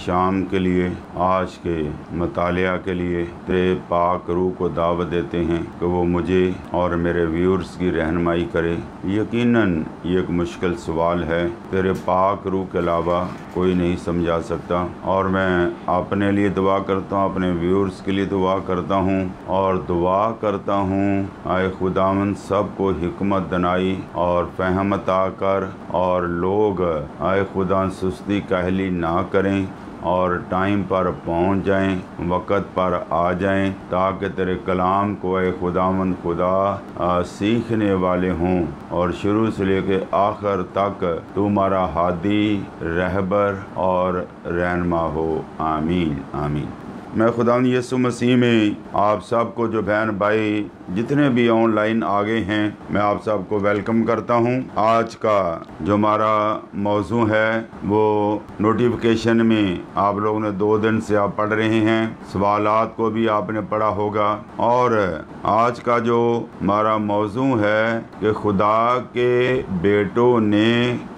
शाम के लिए, आज के मतालिया के लिए तेरे पाक रूह को दावत देते हैं कि वो मुझे और मेरे व्यूअर्स की रहनुमाई करे। यकीनन ये एक मुश्किल सवाल है, तेरे पाक रूह के अलावा कोई नहीं समझा सकता। और मैं अपने लिए दुआ करता हूँ, अपने व्यूअर्स के लिए दुआ करता हूँ और दुआ करता हूँ आए खुदावंद सबको हिकमत दनाई और फहम अता कर, और लोग आए खुदा सुस्ती कहली ना करें और टाइम पर पहुंच जाएं, वक़्त पर आ जाएं, ताकि तेरे कलाम को ए खुदावंद खुदा सीखने वाले हों और शुरू से लेके आखिर तक तू हमारा हादी, रहबर और रहनुमा हो। आमीन आमीन। मैं खुदावंद यीशु मसीह में आप सबको, जो बहन भाई जितने भी ऑनलाइन आगे हैं, मैं आप सबको वेलकम करता हूं। आज का जो हमारा मौजू है वो नोटिफिकेशन में आप लोगों ने 2 दिन से आप पढ़ रहे हैं, सवालात को भी आपने पढ़ा होगा। और आज का जो हमारा मौजू है कि खुदा के बेटों ने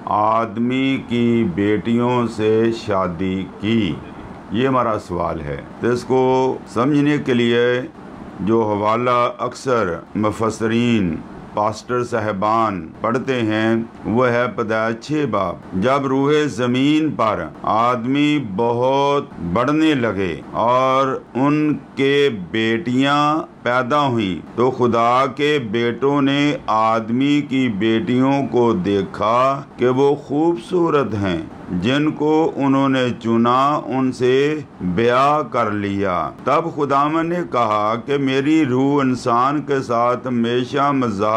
आदमी की बेटियों से शादी की, ये हमारा सवाल है। तो इसको समझने के लिए जो हवाला अक्सर मुफस्सरीन पास्टर साहबान पढ़ते हैं वह है पैदाइश 6 बाब। जब रूह ज़मीन पर आदमी बहुत बढ़ने लगे और उनके बेटियां पैदा हुई, तो खुदा के बेटों ने आदमी की बेटियों को देखा कि वो खूबसूरत हैं, जिनको उन्होंने चुना, उनसे ब्याह कर लिया। तब खुदावन ने कहा कि मेरी रूह इंसान के साथ हमेशा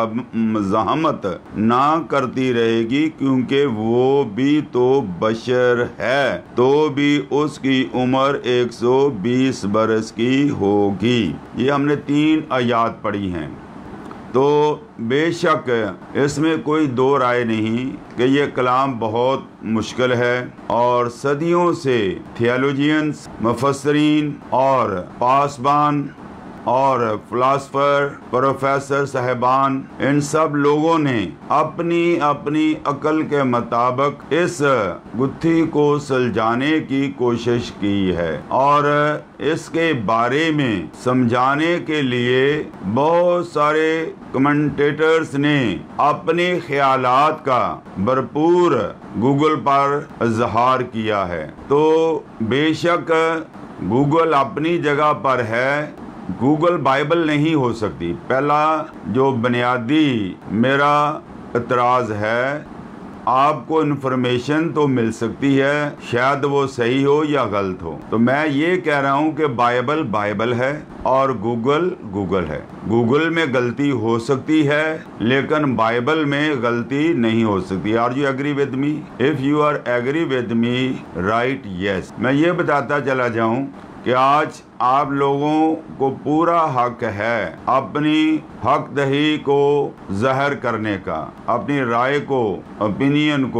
मज़ाहमत ना करती रहेगी, क्योंकि वो भी तो बशर है, तो भी उसकी उम्र 120 बरस की होगी। ये हमने 3 आयात पढ़ी हैं। तो बेशक इसमें कोई 2 राय नहीं कि ये कलाम बहुत मुश्किल है और सदियों से थियोलॉजियंस, मुफस्सरीन और पासबान और फिलासफर, प्रोफेसर साहबान, इन सब लोगों ने अपनी अपनी अकल के मुताबिक इस गुत्थी को सुलझाने की कोशिश की है और इसके बारे में समझाने के लिए बहुत सारे कमेंटेटर्स ने अपने ख्यालात का भरपूर गूगल पर इजहार किया है। तो बेशक गूगल अपनी जगह पर है, गूगल बाइबल नहीं हो सकती। पहला जो बुनियादी मेरा इतराज़ है, आपको इन्फॉर्मेशन तो मिल सकती है, शायद वो सही हो या गलत हो। तो मैं ये कह रहा हूँ कि बाइबल बाइबल है और गूगल गूगल है। गूगल में गलती हो सकती है लेकिन बाइबल में गलती नहीं हो सकती। Are you agree with me? If you are agree with me, right yes. मैं ये बताता चला जाऊँ कि आज आप लोगों को पूरा हक है अपनी हक दही को ज़हर करने का, अपनी राय को, ओपिनियन को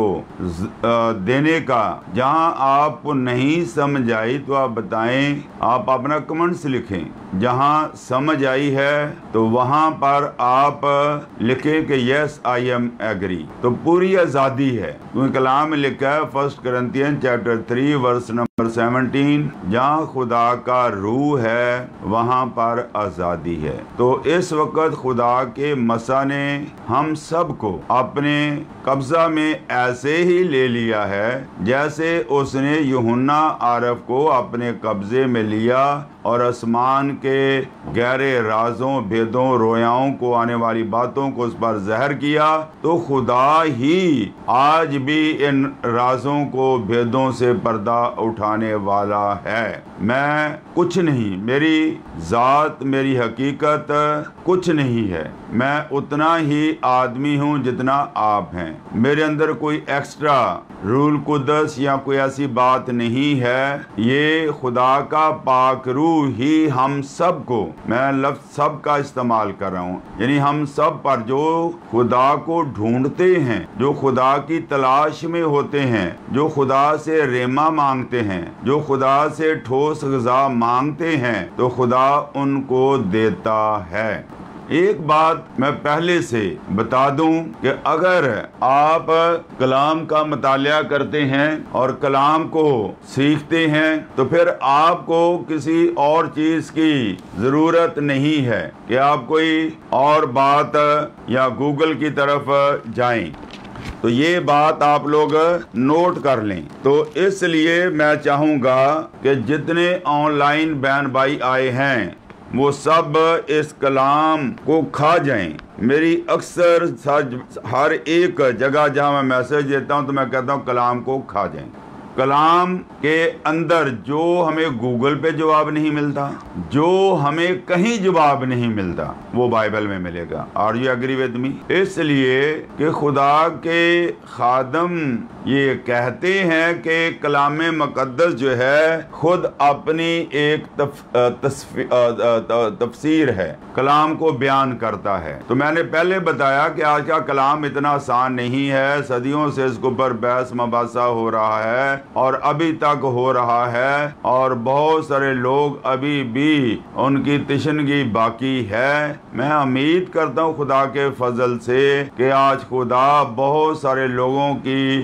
देने का। जहां आपको नहीं समझ आई तो आप बताएं, आप अपना कमेंट्स लिखें। जहां समझ आई है तो वहां पर आप लिखें कि यस आई एम एग्री। तो पूरी आज़ादी है, क्योंकि कलाम में लिखा है 1 कुरिन्थियन चैप्टर 3 वर्स नंबर 17, जहाँ खुदा का रूह है वहाँ पर आज़ादी है। तो इस वक्त खुदा के मसा ने हम सबको अपने कब्जा में ऐसे ही ले लिया है जैसे उसने यूहन्ना आरफ को अपने कब्जे में लिया और आसमान के गहरे राजों, भेदों, रोयाओं को, आने वाली बातों को उस पर ज़हर किया। तो खुदा ही आज भी इन राजों को, भेदों से पर्दा उठाने वाला है। मैं कुछ नहीं, मेरी ज़ात, मेरी हकीकत कुछ नहीं है। मैं उतना ही आदमी हूँ जितना आप हैं। मेरे अंदर कोई एक्स्ट्रा रूल कुदस या कोई ऐसी बात नहीं है। ये खुदा का पाक रूह ही हम सब को, मैं लफ्ज़ सब का इस्तेमाल कर रहा हूँ, यानी हम सब पर जो खुदा को ढूंढते हैं, जो खुदा की तलाश में होते हैं, जो खुदा से रेमा मांगते हैं, जो खुदा से ठोस ग़िज़ा मांगते हैं, तो खुदा उनको देता है। एक बात मैं पहले से बता दूं कि अगर आप कलाम का मुतालिया करते हैं और कलाम को सीखते हैं तो फिर आपको किसी और चीज की जरूरत नहीं है कि आप कोई और बात या गूगल की तरफ जाएं। तो ये बात आप लोग नोट कर लें। तो इसलिए मैं चाहूँगा कि जितने ऑनलाइन बहन भाई आए हैं वो सब इस कलाम को खा जाएं। मेरी अक्सर हर एक जगह जहाँ मैं मैसेज देता हूँ तो मैं कहता हूँ कलाम को खा जाएं। कलाम के अंदर जो हमें गूगल पे जवाब नहीं मिलता, जो हमें कहीं जवाब नहीं मिलता, वो बाइबल में मिलेगा। Are you agree with me? इसलिए कि खुदा के खादम ये कहते हैं कि कलाम मुकद्दस जो है खुद अपनी एक तफसीर है, कलाम को बयान करता है। तो मैंने पहले बताया कि आज का कलाम इतना आसान नहीं है, सदियों से इसके ऊपर बहस मबासा हो रहा है और अभी तक हो रहा है, और बहुत सारे लोग अभी भी उनकी तिशनगी बाकी है। मैं उम्मीद करता हूँ खुदा के फजल से कि आज खुदा बहुत सारे लोगों की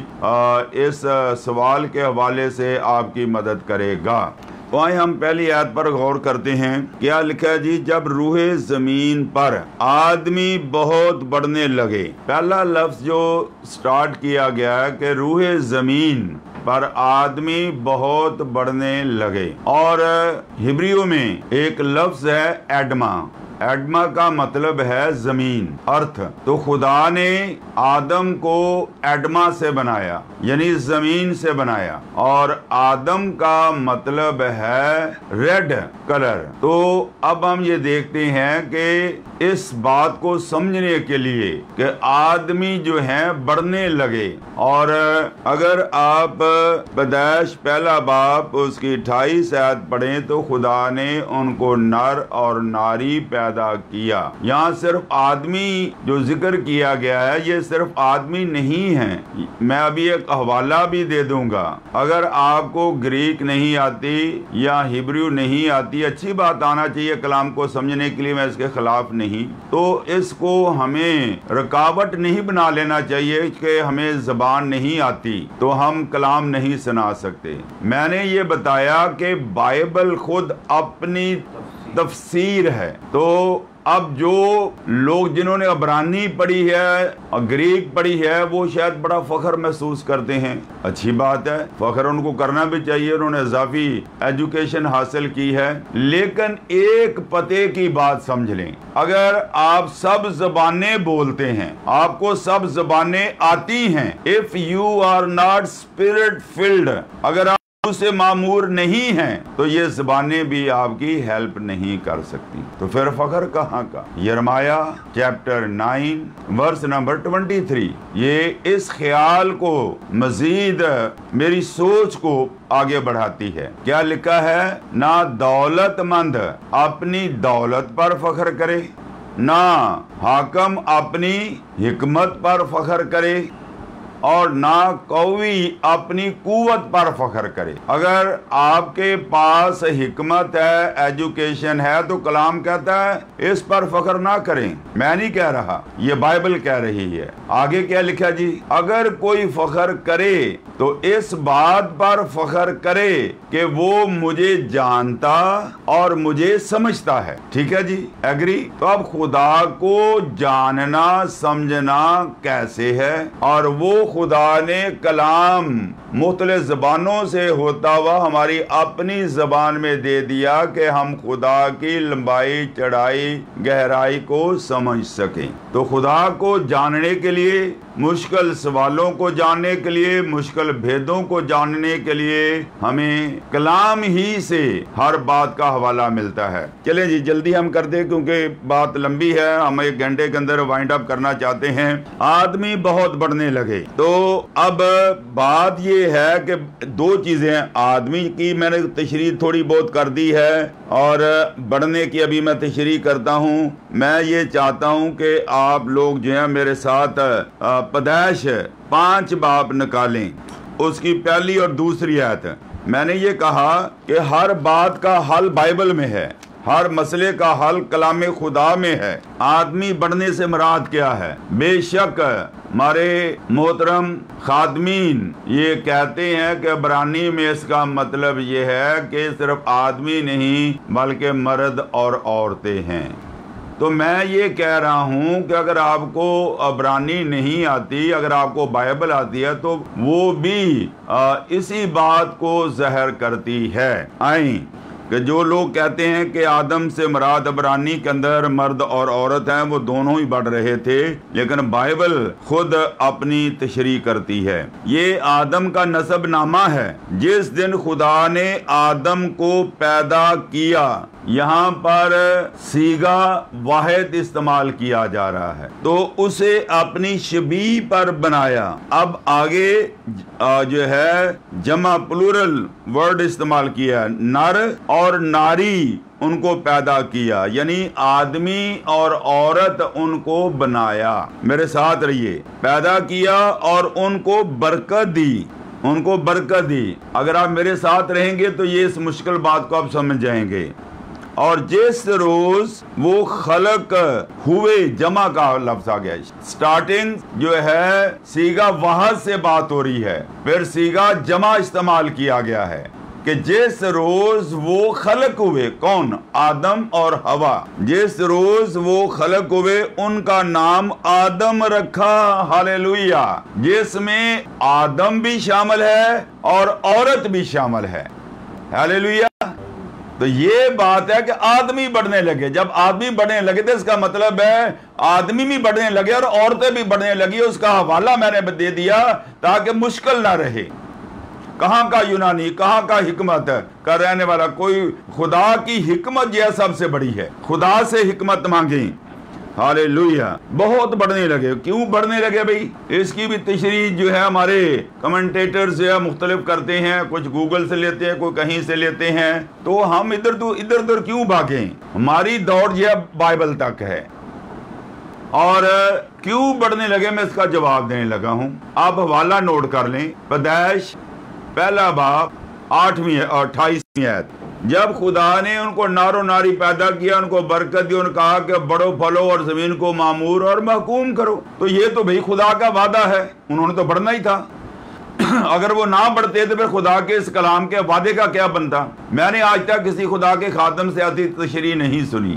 इस सवाल के हवाले से आपकी मदद करेगा। तो आए हम पहली आयत पर गौर करते हैं। क्या लिखा है जी? जब रूहे जमीन पर आदमी बहुत बढ़ने लगे। पहला लफ्ज जो स्टार्ट किया गया है कि रूहे जमीन पर आदमी बहुत बढ़ने लगे, और हिब्रियों में एक लफ्ज है एडमा। एडमा का मतलब है जमीन, अर्थ। तो खुदा ने आदम को एडमा से बनाया, यानी जमीन से बनाया, और आदम का मतलब है रेड कलर। तो अब हम ये देखते हैं कि इस बात को समझने के लिए कि आदमी जो है बढ़ने लगे, और अगर आप पैदाइश पहला बाप उसकी 28 आयत पढ़ें तो खुदा ने उनको नर और नारी पैदा किया। यहाँ सिर्फ आदमी जो जिक्र किया गया है ये सिर्फ आदमी नहीं है। मैं अभी एक हवाला भी दे दूंगा। अगर आपको ग्रीक नहीं आती या हिब्रू नहीं आती, अच्छी बात आना चाहिए कलाम को समझने के लिए, मैं इसके खिलाफ नहीं, तो इसको हमें रुकावट नहीं बना लेना चाहिए कि हमें जबान नहीं आती तो हम कलाम नहीं सुना सकते। मैंने ये बताया कि बाइबल खुद अपनी तफसीर है। तो अब जो लोग जिन्होंने अबरानी पढ़ी है और ग्रीक पढ़ी है वो शायद बड़ा फख्र महसूस करते हैं। अच्छी बात है, फख्र उनको करना भी चाहिए, उन्होंने इजाफी एजुकेशन हासिल की है। लेकिन एक पते की बात समझ लें, अगर आप सब जबानें बोलते हैं, आपको सब जबानें आती हैं, if you are not spirit filled, अगर आप से मामूर नहीं हैं तो ये ज़बानें भी आपकी हेल्प नहीं कर सकती। तो फिर फख्र कहाँ का? यिर्मयाह चैप्टर 9 वर्स नंबर 23 ये इस ख्याल को मजीद मेरी सोच को आगे बढ़ाती है। क्या लिखा है? ना दौलतमंद अपनी दौलत पर फख्र करे, ना हाकम अपनी हिकमत पर फख्र करे, और ना कौवी अपनी कुव्वत पर फख्र करे। अगर आपके पास हिकमत है, एजुकेशन है, तो कलाम कहता है इस पर फख्र ना करें। मैं नहीं कह रहा, ये बाइबल कह रही है। आगे क्या लिखा जी? अगर कोई फख्र करे तो इस बात पर फख्र करे कि वो मुझे जानता और मुझे समझता है। ठीक है जी, एग्री? तो अब खुदा को जानना समझना कैसे है? और वो खुदा ने कलाम मुख्तलिफ ज़बानों से होता हुआ हमारी अपनी ज़बान में दे दिया कि हम खुदा की लंबाई चढ़ाई गहराई को समझ सकें। तो खुदा को जानने के लिए, मुश्किल सवालों को जानने के लिए, मुश्किल भेदों को जानने के लिए हमें कलाम ही से हर बात का हवाला मिलता है। चलें जी जल्दी हम कर दें क्योंकि बात लंबी है, हम 1 घंटे के अंदर वाइंड अप करना चाहते हैं। आदमी बहुत बढ़ने लगे। तो अब बात ये है कि 2 चीजें आदमी की मैंने तशरीह थोड़ी बहुत कर दी है और बढ़ने की अभी मैं तशरीह करता हूँ। मैं ये चाहता हूँ कि आप लोग जो है मेरे साथ पैदाइश 5 बाब निकालें, उसकी पहली और दूसरी आयत। मैंने ये कहा कि हर बात का हल बाइबल में है। हर मसले का हल कलाम खुदा में है। आदमी बढ़ने से मुराद क्या है? बेशक हमारे मोहतरम खादमीन ये कहते हैं कि इब्रानी में इसका मतलब ये है कि सिर्फ आदमी नहीं बल्कि मर्द और औरतें हैं। तो मैं ये कह रहा हूँ कि अगर आपको इब्रानी नहीं आती, अगर आपको बाइबल आती है तो वो भी इसी बात को ज़ाहिर करती है। आई कि जो लोग कहते हैं कि आदम से मुराद इब्रानी के अंदर मर्द और औरत हैं, वो दोनों ही बढ़ रहे थे, लेकिन बाइबल खुद अपनी तशरीह करती है। ये आदम का नसबनामा है। जिस दिन खुदा ने आदम को पैदा किया, यहाँ पर सीगा वाहिद इस्तेमाल किया जा रहा है, तो उसे अपनी शबीह पर बनाया। अब आगे जो है जमा प्लूरल वर्ड इस्तेमाल किया, नर और नारी उनको पैदा किया, यानी आदमी और औरत उनको बनाया। मेरे साथ रहिए, पैदा किया और उनको बरकत दी, उनको बरकत दी। अगर आप मेरे साथ रहेंगे तो ये इस मुश्किल बात को आप समझ जाएंगे। और जिस रोज वो खलक हुए, जमा का लफ्ज आ गया। स्टार्टिंग जो है सीगा वाहद से बात हो रही है, फिर सीगा जमा इस्तेमाल किया गया है कि जिस रोज वो खलक हुए। कौन? आदम और हवा। जिस रोज वो खलक हुए उनका नाम आदम रखा। हालेलुया। जिसमें आदम भी शामिल है और औरत भी शामिल है। हालेलुया। तो ये बात है कि आदमी बढ़ने लगे। जब आदमी बढ़ने लगे तो इसका मतलब है आदमी भी बढ़ने लगे और औरतें भी बढ़ने लगी। उसका हवाला मैंने दे दिया ताकि मुश्किल ना रहे। कहाँ का यूनानी, कहाँ का हिकमत का रहने वाला कोई? खुदा की हिकमत यह सबसे बड़ी है। खुदा से हिकमत मांगे। हालेलुया। बहुत बढ़ने लगे। क्यों बढ़ने लगे भाई? इसकी भी तशरीह जो है हमारे कमेंटेटर्स जो है मुख्तलिफ करते हैं। कुछ गूगल से लेते हैं, कोई कहीं से लेते हैं। तो हम इधर उधर क्यों भागें? हमारी दौड़ जो है बाइबल तक है। और क्यों बढ़ने लगे मैं इसका जवाब देने लगा हूं। आप हवाला नोट कर लें। पैदाइश पहला बाब 8वीं और 28वीं आयत। जब खुदा ने उनको नारो नारी पैदा किया, उनको बरकत दी, उन्होंने कहा कि बढ़ो फलो और जमीन को मामूर और महकूम करो। तो ये तो भाई खुदा का वादा है, उन्होंने तो बढ़ना ही था। अगर वो ना बढ़ते तो फिर खुदा के इस कलाम के वादे का क्या बनता? मैंने आज तक किसी खुदा के खादम से आती तशरीह नहीं सुनी।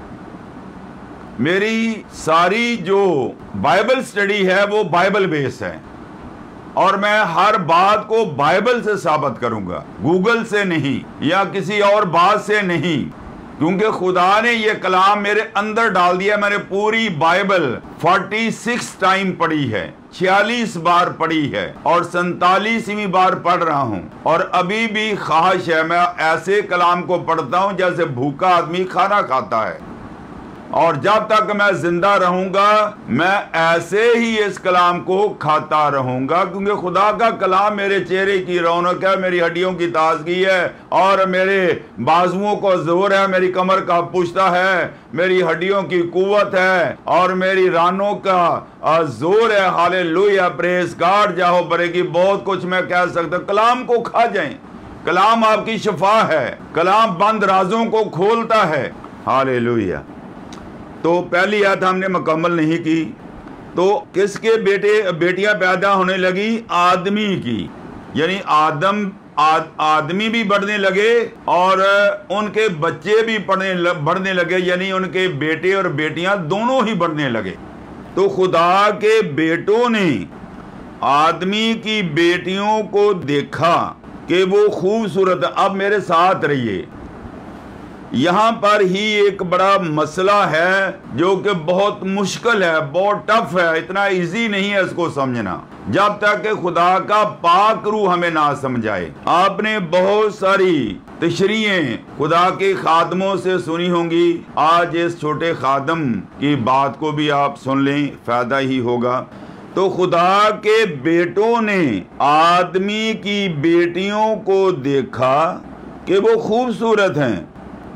मेरी सारी जो बाइबल स्टडी है वो बाइबल बेस है और मैं हर बात को बाइबल से साबित करूंगा, गूगल से नहीं या किसी और बात से नहीं, क्योंकि खुदा ने ये कलाम मेरे अंदर डाल दिया। मैंने पूरी बाइबल 46 टाइम पढ़ी है, 46 बार पढ़ी है और 47वीं बार पढ़ रहा हूं। और अभी भी ख्वाहिश है मैं ऐसे कलाम को पढ़ता हूं जैसे भूखा आदमी खाना खाता है। और जब तक मैं जिंदा रहूंगा मैं ऐसे ही इस कलाम को खाता रहूंगा, क्योंकि खुदा का कलाम मेरे चेहरे की रौनक है, मेरी हड्डियों की ताजगी है और मेरे बाजुओं को जोर है, मेरी कमर का पुश्ता है, मेरी हड्डियों की कुव्वत है और मेरी रानों का जोर है। Hallelujah, praise God. जाहो बरेगी। बहुत कुछ मैं कह सकता हूं। कलाम को खा जाएं। कलाम आपकी शिफा है। कलाम बंद राजों को खोलता है। हालेलुया। तो पहली आयत हमने मुकम्मल नहीं की। तो किसके बेटियां पैदा होने लगी? आदमी की, यानी आदमी भी बढ़ने लगे और उनके बच्चे भी बढ़ने लगे, यानी उनके बेटे और बेटियां दोनों ही बढ़ने लगे। तो खुदा के बेटों ने आदमी की बेटियों को देखा कि वो खूबसूरत। अब मेरे साथ रहिए, यहां पर ही एक बड़ा मसला है जो कि बहुत मुश्किल है, बहुत टफ है, इतना इजी नहीं है इसको समझना जब तक कि खुदा का पाक रूह हमें ना समझाए। आपने बहुत सारी तशरीहें खुदा के खादमों से सुनी होंगी। आज इस छोटे खादम की बात को भी आप सुन लें, फायदा ही होगा। तो खुदा के बेटों ने आदमी की बेटियों को देखा कि वो खूबसूरत हैं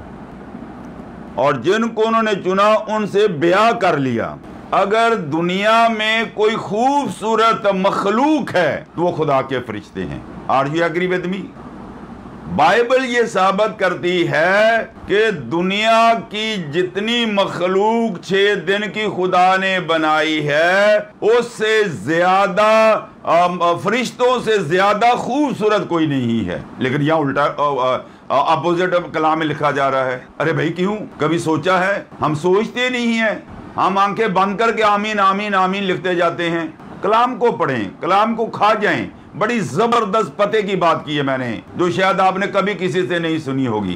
और जिनको उन्होंने चुना उनसे ब्याह कर लिया। अगर दुनिया में कोई खूबसूरत मखलूक है तो वो खुदा के फरिश्ते हैं। Are you agree with me? Bible ये साबित करती है कि दुनिया की जितनी मखलूक 6 दिन की खुदा ने बनाई है, उससे ज्यादा फरिश्तों से ज्यादा खूबसूरत कोई नहीं है। लेकिन यहाँ उल्टा अपोजिट कलाम में लिखा जा रहा है। अरे भाई क्यों? कभी सोचा है? हम सोचते नहीं है, हम आंखें बंद करके आमीन आमीन आमीन लिखते जाते हैं। कलाम को पढ़ें, कलाम को खा जाएं। बड़ी जबरदस्त पते की बात की है मैंने, जो शायद आपने कभी किसी से नहीं सुनी होगी।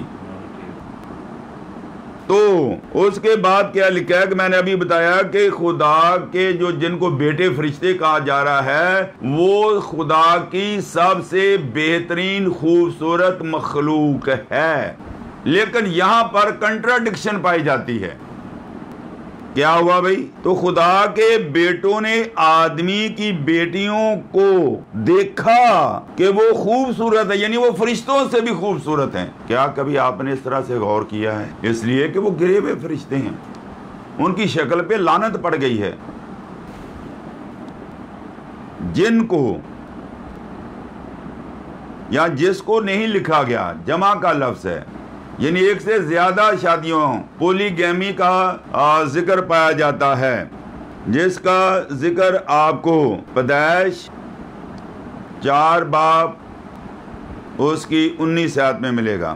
तो उसके बाद क्या लिखा है कि मैंने अभी बताया कि खुदा के जो जिनको बेटे फरिश्ते कहा जा रहा है, वो खुदा की सबसे बेहतरीन खूबसूरत मखलूक है। लेकिन यहां पर कंट्राडिक्शन पाई जाती है। क्या हुआ भाई? तो खुदा के बेटों ने आदमी की बेटियों को देखा कि वो खूबसूरत है, यानी वो फरिश्तों से भी खूबसूरत हैं। क्या कभी आपने इस तरह से गौर किया है? इसलिए कि वो गिरे हुए फरिश्ते हैं, उनकी शक्ल पे लानत पड़ गई है। जिनको या जिसको नहीं लिखा गया, जमा का लफ्ज है, यानी एक से ज्यादा शादियों, पोलीगैमी का जिक्र पाया जाता है, जिसका जिक्र आपको पैदाइश 4 बाब उसकी 19 आयत में मिलेगा।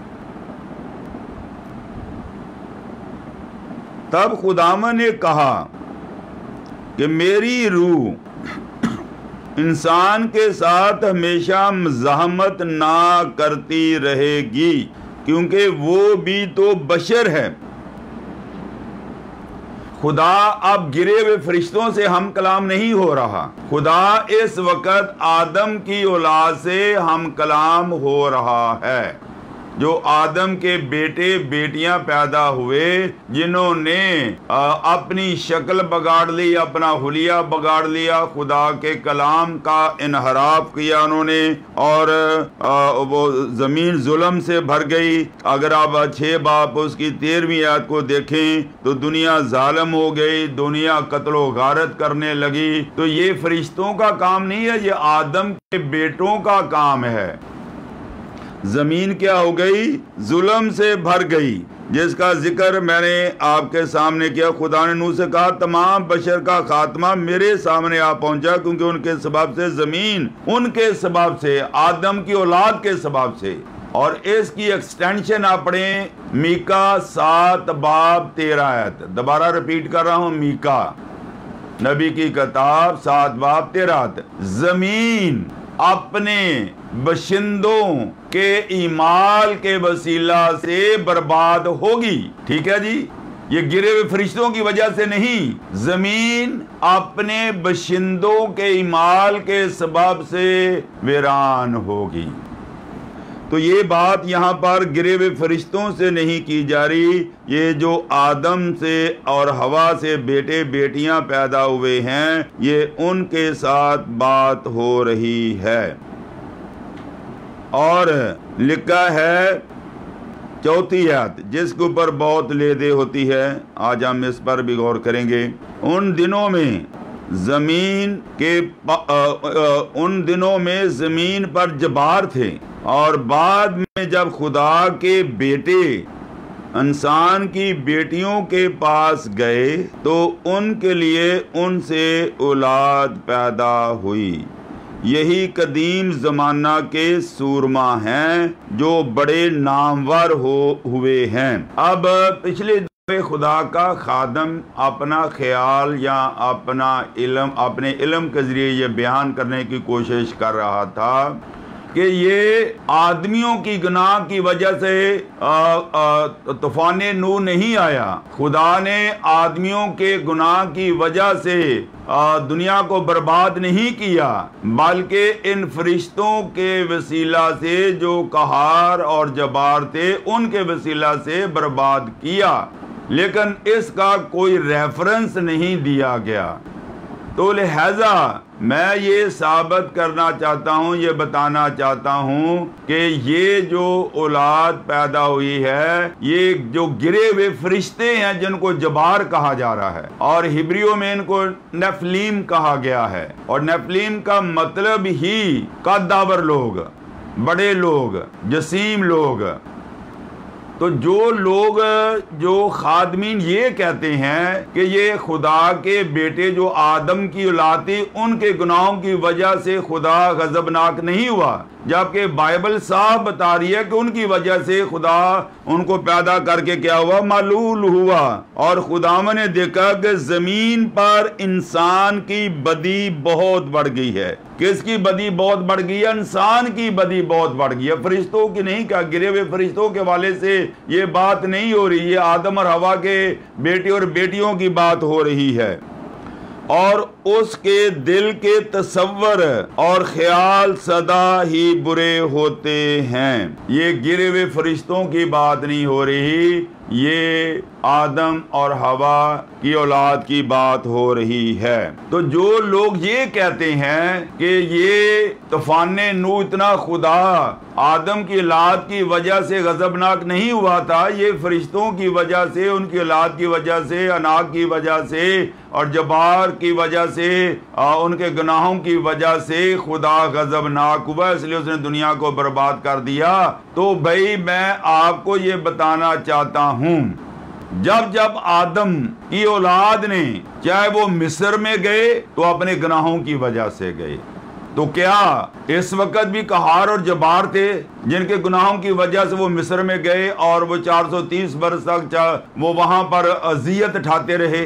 तब खुदावन ने कहा कि मेरी रूह इंसान के साथ हमेशा मज़ाहमत ना करती रहेगी, क्योंकि वो भी तो बशर है। खुदा अब गिरे हुए फरिश्तों से हम कलाम नहीं हो रहा। खुदा इस वक्त आदम की औलाद से हम कलाम हो रहा है, जो आदम के बेटे बेटियां पैदा हुए, जिन्होंने अपनी शक्ल बगाड़ ली, अपना हुलिया बगाड़ लिया, खुदा के कलाम का इनहराफ किया उन्होंने, और वो जमीन जुल्म से भर गई। अगर आप 6 बाब उसकी 13वीं आयत को देखें तो दुनिया जालिम हो गई, दुनिया कत्लो गारत करने लगी। तो ये फरिश्तों का काम नहीं है, ये आदम के बेटों का काम है। जमीन क्या हो गई? जुल्म से भर गई, जिसका जिक्र मैंने आपके सामने किया। खुदा ने नूह से कहा, तमाम बशर का खात्मा मेरे सामने आ पहुंचा, क्योंकि उनके सबब से जमीन, उनके सबब से, आदम की औलाद के सबब से। और इसकी एक्सटेंशन आप पढ़ें मीका 7 बाब 13 आयत। दोबारा रिपीट कर रहा हूं, मीका नबी की किताब 7 बाब 13 आयत। जमीन अपने बशिंदों के ईमाल के वसीला से बर्बाद होगी। ठीक है जी, ये गिरे हुए फरिश्तों की वजह से नहीं, जमीन अपने बशिंदों के ईमाल के सबब से वीरान होगी। तो ये बात यहाँ पर गिरे हुए फरिश्तों से नहीं की जा रही, ये जो आदम से और हवा से बेटे बेटियां पैदा हुए हैं, ये उनके साथ बात हो रही है। और लिखा है 4वीं आयत, जिसके ऊपर बहुत लेदे होती है, आज हम इस पर भी गौर करेंगे। उन दिनों में जमीन पर जबार थे, और बाद में जब खुदा के बेटे इंसान की बेटियों के पास गए तो उनके लिए उनसे औलाद पैदा हुई। यही कदीम ज़माना के सूरमा हैं, जो बड़े नामवर हुए हैं। अब पिछले खुदा का खादम अपना ख्याल या अपना इल्म, अपने इल्म के ज़रिए ये बयान करने की कोशिश कर रहा था कि ये आदमियों की गुनाह की वजह से तूफान नूह नहीं आया। खुदा ने आदमियों के गुनाह की वजह से दुनिया को बर्बाद नहीं किया, बल्कि इन फरिश्तों के वसीला से जो कहार और जबार थे, उनके वसीला से बर्बाद किया। लेकिन इसका कोई रेफरेंस नहीं दिया गया। तो लिहाजा मैं ये साबित करना चाहता हूँ, ये बताना चाहता हूँ कि ये जो औलाद पैदा हुई है, ये जो गिरे हुए फरिश्ते हैं जिनको जबार कहा जा रहा है, और हिब्रियों में इनको नेफलीम कहा गया है। और नेफलीम का मतलब ही कद्दावर लोग, बड़े लोग, जसीम लोग। तो जो लोग, जो खादमीन ये कहते हैं कि ये खुदा के बेटे जो आदम की औलाद थी, उनके गुनाहों की वजह से खुदा गजबनाक नहीं हुआ, जबकि बाइबल साफ बता रही है कि उनकी वजह से खुदा उनको पैदा करके क्या हुआ, मालूल हुआ। और खुदावन ने देखा कि जमीन पर इंसान की बदी बहुत बढ़ गई है। किसकी बदी बहुत बढ़ गई है? इंसान की बदी बहुत बढ़ गई है, फरिश्तों की नहीं। क्या गिरे हुए फरिश्तों के वाले से ये बात नहीं हो रही है, आदम और हवा के बेटे और बेटियों की बात हो रही है। और उसके दिल के तसव्वुर और ख्याल सदा ही बुरे होते हैं। ये गिरे हुए फरिश्तों की बात नहीं हो रही, ये आदम और हवा की औलाद की बात हो रही है। तो जो लोग ये कहते हैं कि ये तूफान नूह इतना खुदा आदम की औलाद की वजह से गजबनाक नहीं हुआ था, ये फरिश्तों की वजह से, उनकी औलाद की वजह से, अनाक की वजह से और जबार की वजह से, उनके गुनाहों की वजह से खुदा गजबनाक हुआ, इसलिए उसने दुनिया को बर्बाद कर दिया। तो भाई मैं आपको ये बताना चाहता हूं, जब जब आदम की औलाद ने, चाहे वो मिस्र में गए तो अपने गुनाहों की वजह से गए, तो क्या इस वक्त भी कहार और जबार थे जिनके गुनाहों की वजह से वो मिस्र में गए और वो 430 बरस तक वो वहां पर अजियत उठाते रहे?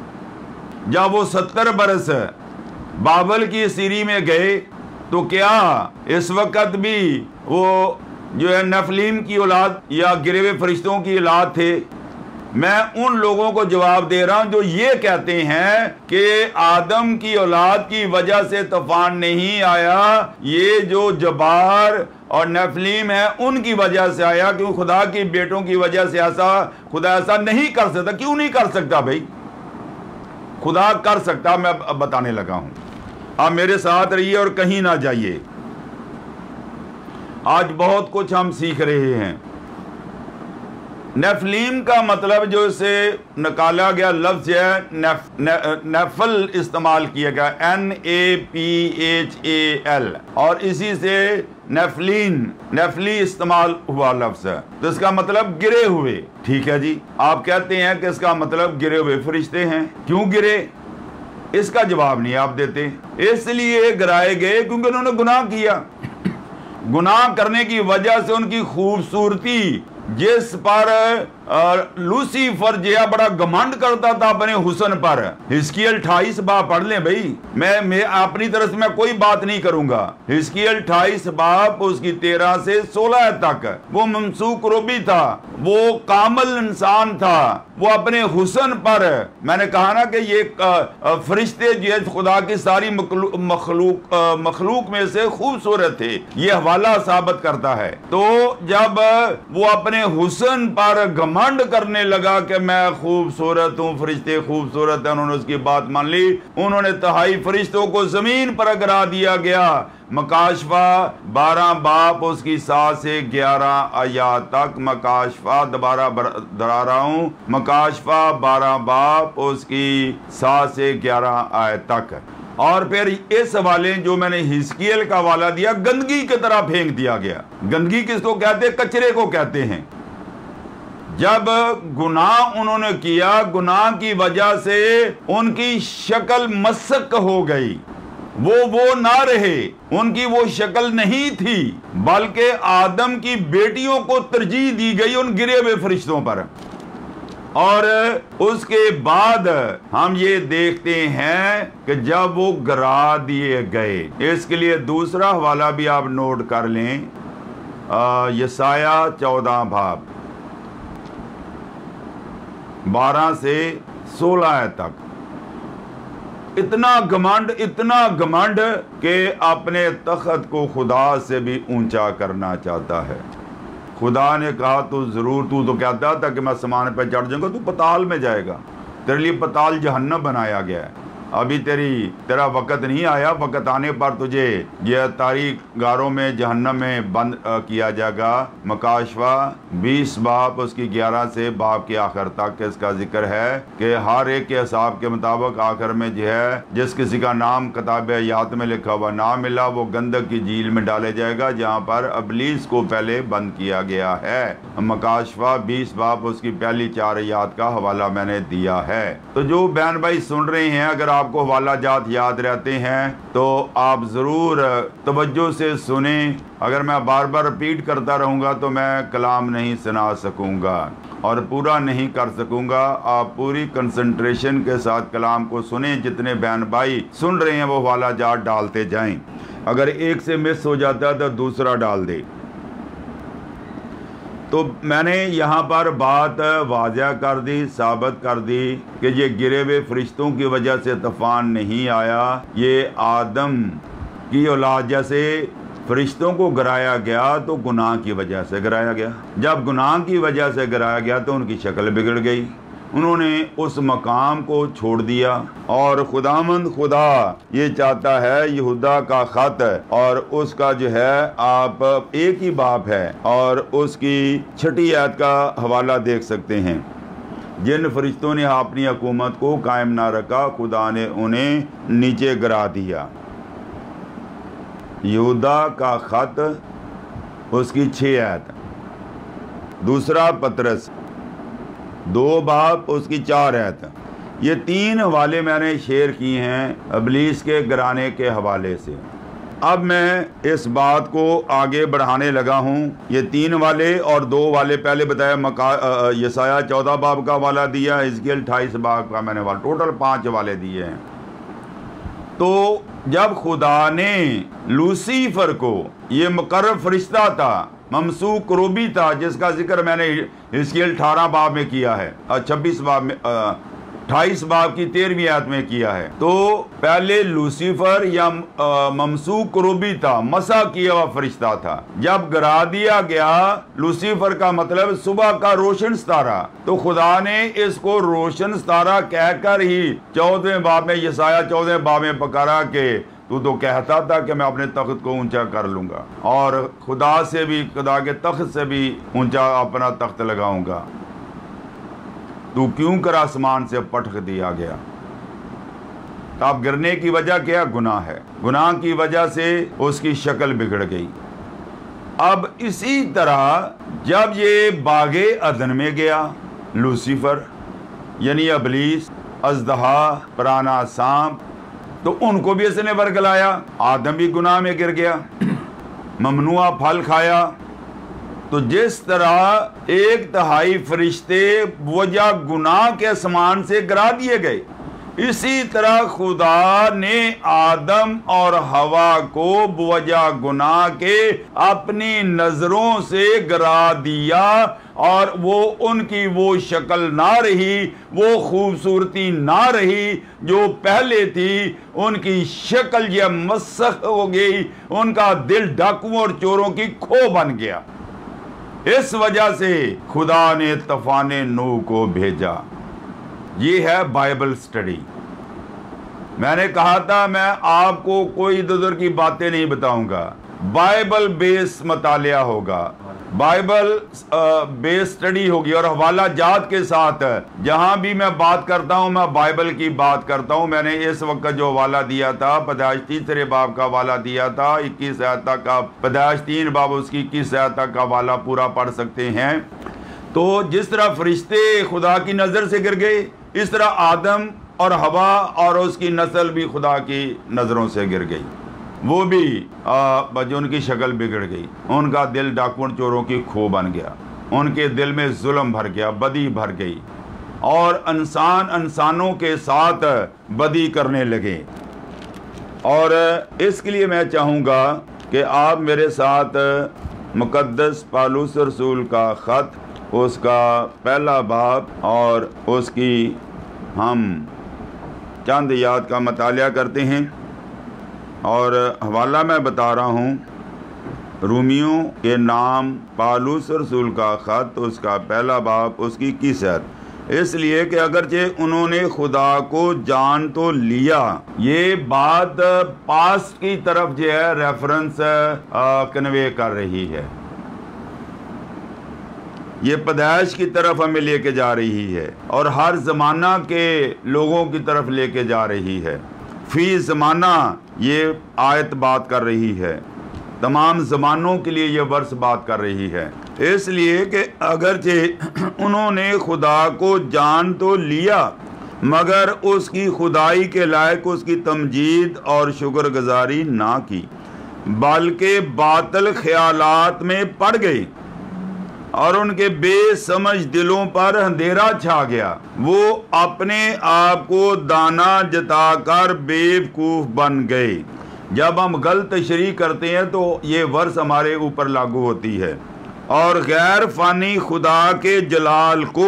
जब वो 70 बरस बाबल की सीरी में गए तो क्या इस वक्त भी वो जो है नफलीम की औलाद या गिरे हुए फरिश्तों की औलाद थे? मैं उन लोगों को जवाब दे रहा हूं जो ये कहते हैं कि आदम की औलाद की वजह से तूफान नहीं आया, ये जो जबार और नफलीम है उनकी वजह से आया, क्यों खुदा की बेटों की वजह से ऐसा खुदा ऐसा नहीं कर सकता। क्यों नहीं कर सकता भाई? खुदा कर सकता। मैं अब बताने लगा हूं, आप मेरे साथ रहिए और कहीं ना जाइए। आज बहुत कुछ हम सीख रहे हैं। नेफलीम का मतलब जो इसे निकाला गया लफ्ज है नेफल इस्तेमाल किया गया, NAPHAL, और इसी से नेफली इस्तेमाल हुआ लफ्ज है। तो इसका मतलब गिरे हुए। ठीक है जी, आप कहते हैं कि इसका मतलब गिरे हुए फरिश्ते हैं। क्यों गिरे, इसका जवाब नहीं आप देते। इसलिए गिराए गए क्योंकि उन्होंने गुनाह किया। गुनाह करने की वजह से उनकी खूबसूरती, जिस पर लूसीफर जो बड़ा घमंड करता था अपने हुस्न पर, हिजकियेल 28 बाब पढ़ लें भाई। मैं अपनी तरफ से मैं कोई बात नहीं करूंगा। हिजकियेल 28 बाब उसकी 13 से 16 तक, वो मनसूख रूबी था, वो कामल इंसान था, वो अपने हुस्न पर, मैंने कहा ना कि ये फरिश्ते जो खुदा की सारी मखलूक में से खूबसूरत थे, ये हवाला साबित करता है। तो जब वो अपने हुस्न पर घमंड करने लगा कि मैं खूबसूरत हूं, फरिश्ते खूबसूरत हैं, उन्होंने उसकी बात मान ली। उन्होंने तहाई फरिश्तों को जमीन पर गिरा दिया गया। मकाशफा 12 बाब उसकी 7 से 11 आयत तक। मकाशफा दोबारा दोहरा रहा हूं, मकाशफा 12 बाब उसकी 7 से 11 आयत तक। और फिर इस हवाले जो मैंने हिजकियेल का हवाला दिया, गंदगी की तरह फेंक दिया गया। गंदगी किसको कहते हैं? कचरे को कहते हैं। जब गुनाह उन्होंने किया, गुनाह की वजह से उनकी शक्ल मसक हो गई, वो ना रहे, उनकी वो शक्ल नहीं थी, बल्कि आदम की बेटियों को तरजीह दी गई उन गिरे हुए फरिश्तों पर। और उसके बाद हम ये देखते हैं कि जब वो गिरा दिए गए, इसके लिए दूसरा हवाला भी आप नोट कर लें, यसाया 14 बाब 12 से 16 तक। इतना घमंड कि अपने तख्त को खुदा से भी ऊंचा करना चाहता है। खुदा ने कहा तू तो कहता था कि मैं आसमान पे चढ़ जाऊंगा, तू पताल में जाएगा, तेरे लिए पताल जहन्नम बनाया गया है। अभी तेरा वक़्त नहीं आया, वक़्त आने पर तुझे यह तारीख गारों में जहन्नम में बंद किया जाएगा। मकाशवा 20 बाब उसकी 11 से बाब के आखिर तक इसका जिक्र है कि हर एक के हिसाब के मुताबिक आखिर में जो है जिस किसी का नाम किताब हयात में लिखा हुआ ना मिला वो गंदक की झील में डाले जाएगा जहाँ पर इब्लीस को पहले बंद किया गया है। मकाशवा 20 बाब उसकी पहली 4 आयत का हवाला मैंने दिया है। तो जो बहन भाई सुन रहे हैं, अगर आपको हवाला जात याद रहते हैं तो आप ज़रूर तवज्जो से सुने। अगर मैं बार बार रिपीट करता रहूँगा तो मैं कलाम नहीं सुना सकूँगा और पूरा नहीं कर सकूँगा। आप पूरी कंसंट्रेशन के साथ कलाम को सुने। जितने बहन भाई सुन रहे हैं वो हवाला जात डालते जाएं। अगर एक से मिस हो जाता है तो दूसरा डाल दे। तो मैंने यहाँ पर बात वाज़ह कर दी, साबित कर दी कि ये गिरे हुए फरिश्तों की वजह से तूफान नहीं आया, ये आदम की औलाद जैसे फरिश्तों को गिराया गया तो गुनाह की वजह से गिराया गया। जब गुनाह की वजह से गिराया गया तो उनकी शक्ल बिगड़ गई, उन्होंने उस मकाम को छोड़ दिया। और खुदामंद खुदा ये चाहता है, यहूदा का ख़त और उसका जो है आप एक ही बाप है और उसकी 6 आयत का हवाला देख सकते हैं। जिन फरिश्तों ने अपनी हुकूमत को कायम ना रखा खुदा ने उन्हें नीचे गिरा दिया। यहूदा का ख़त उसकी 6 आयत। दूसरा पतरस 2 बाब उसकी 4 आयत। ये 3 हवाले मैंने शेयर किए हैं इब्लीस के गिराने के हवाले से। अब मैं इस बात को आगे बढ़ाने लगा हूँ। ये 3 वाले और 2 वाले पहले बताया, यसाया 14 बाब का वाला दिया, हिजकिय्याल 28 बाब का मैंने वाला, टोटल 5 वाले दिए हैं। तो जब खुदा ने लूसीफर को, ये मुकर्रब फरिश्ता था, ममसूक करूबी था, जिसका जिक्र मैंने हिजकिय्याल 18 बाब में किया है, 26 बाब में 28 बाब की 13वीं आयत में किया है। तो पहले लूसीफर या ममसूक करूबी था, मसा किया हुआ फरिश्ता था। जब गिरा दिया गया, लूसीफर का मतलब सुबह का रोशन सितारा, तो खुदा ने इसको रोशन सितारा कहकर ही 14वें बाब में, यसाया 14वें बाब में पकारा कि तू तो कहता था कि मैं अपने तख्त को ऊंचा कर लूंगा और खुदा से भी, खुदा के तख्त से भी ऊंचा अपना तख्त लगाऊंगा। तू क्यों कर आसमान से पटक दिया गया। अब गिरने की वजह क्या? गुनाह है। गुनाह की वजह से उसकी शक्ल बिगड़ गई। अब इसी तरह जब ये बागे अदन में गया, लूसीफर यानी इब्लीस, अज़दहा, पुराना सांप, तो उनको भी इसने बरगलाया। आदम भी गुनाह में गिर गया, ममनुआ फल खाया। तो जिस तरह 1/3 फरिश्ते वजह गुनाह के आसमान से गिरा दिए गए, इसी तरह खुदा ने आदम और हवा को वजह गुनाह के अपनी नजरों से गिरा दिया और वो उनकी वो शक्ल ना रही, वो खूबसूरती ना रही जो पहले थी। उनकी शक्ल यह मसख हो गई, उनका दिल डाकुओं और चोरों की खो बन गया। इस वजह से खुदा ने तूफान नूह को भेजा। ये है बाइबल स्टडी। मैंने कहा था मैं आपको कोई इधर की बातें नहीं बताऊंगा, बाइबल बेस मतालिया होगा, बाइबल बेस स्टडी होगी और हवाला जात के साथ जहां भी मैं बात करता हूं मैं बाइबल की बात करता हूं। मैंने इस वक्त जो हवाला दिया था, पैदाइश 3 बाब का हवाला दिया था, 21 आयत तक का, पैदाइश 3 बाब उसकी 21 आयत तक का हवाला पूरा पढ़ सकते हैं। तो जिस तरह फरिश्ते खुदा की नज़र से गिर गए, इस तरह आदम और हवा और उसकी नस्ल भी खुदा की नज़रों से गिर गई। वो भी जो उनकी शक्ल बिगड़ गई, उनका दिल डाकुओं चोरों की खो बन गया, उनके दिल में जुल्म भर गया, बदी भर गई और इंसानों के साथ बदी करने लगे। और इसके लिए मैं चाहूँगा कि आप मेरे साथ मुक़द्दस पौलुस रसूल का ख़त, उसका 1 बाब और उसकी हम चंद आयत का मतालिया करते हैं। और हवाला मैं बता रहा हूँ, रोमियो के नाम पौलुस रसूल का ख़त, उसका 1 बाब उसकी 21 आयत। इसलिए कि अगरचे उन्होंने खुदा को जान तो लिया, ये बात पास्ट की तरफ जो है रेफरेंस कन्वे कर रही है, ये पैदाइश की तरफ हमें लेके जा रही है और हर ज़माना के लोगों की तरफ लेके जा रही है। फी ज़माना ये आयत बात कर रही है, तमाम ज़मानों के लिए ये वर्ष बात कर रही है। इसलिए कि अगरचे उन्होंने खुदा को जान तो लिया मगर उसकी खुदाई के लायक उसकी तमजीद और शुक्रगुजारी ना की, बल्कि बातिल ख्यालात में पड़ गए और उनके बेसमझ दिलों पर अंधेरा छा गया। वो अपने आप को दाना जताकर बेवकूफ़ बन गए। जब हम गलत तशरीह करते हैं तो ये वर्ष हमारे ऊपर लागू होती है। और गैर फ़ानी खुदा के जलाल को,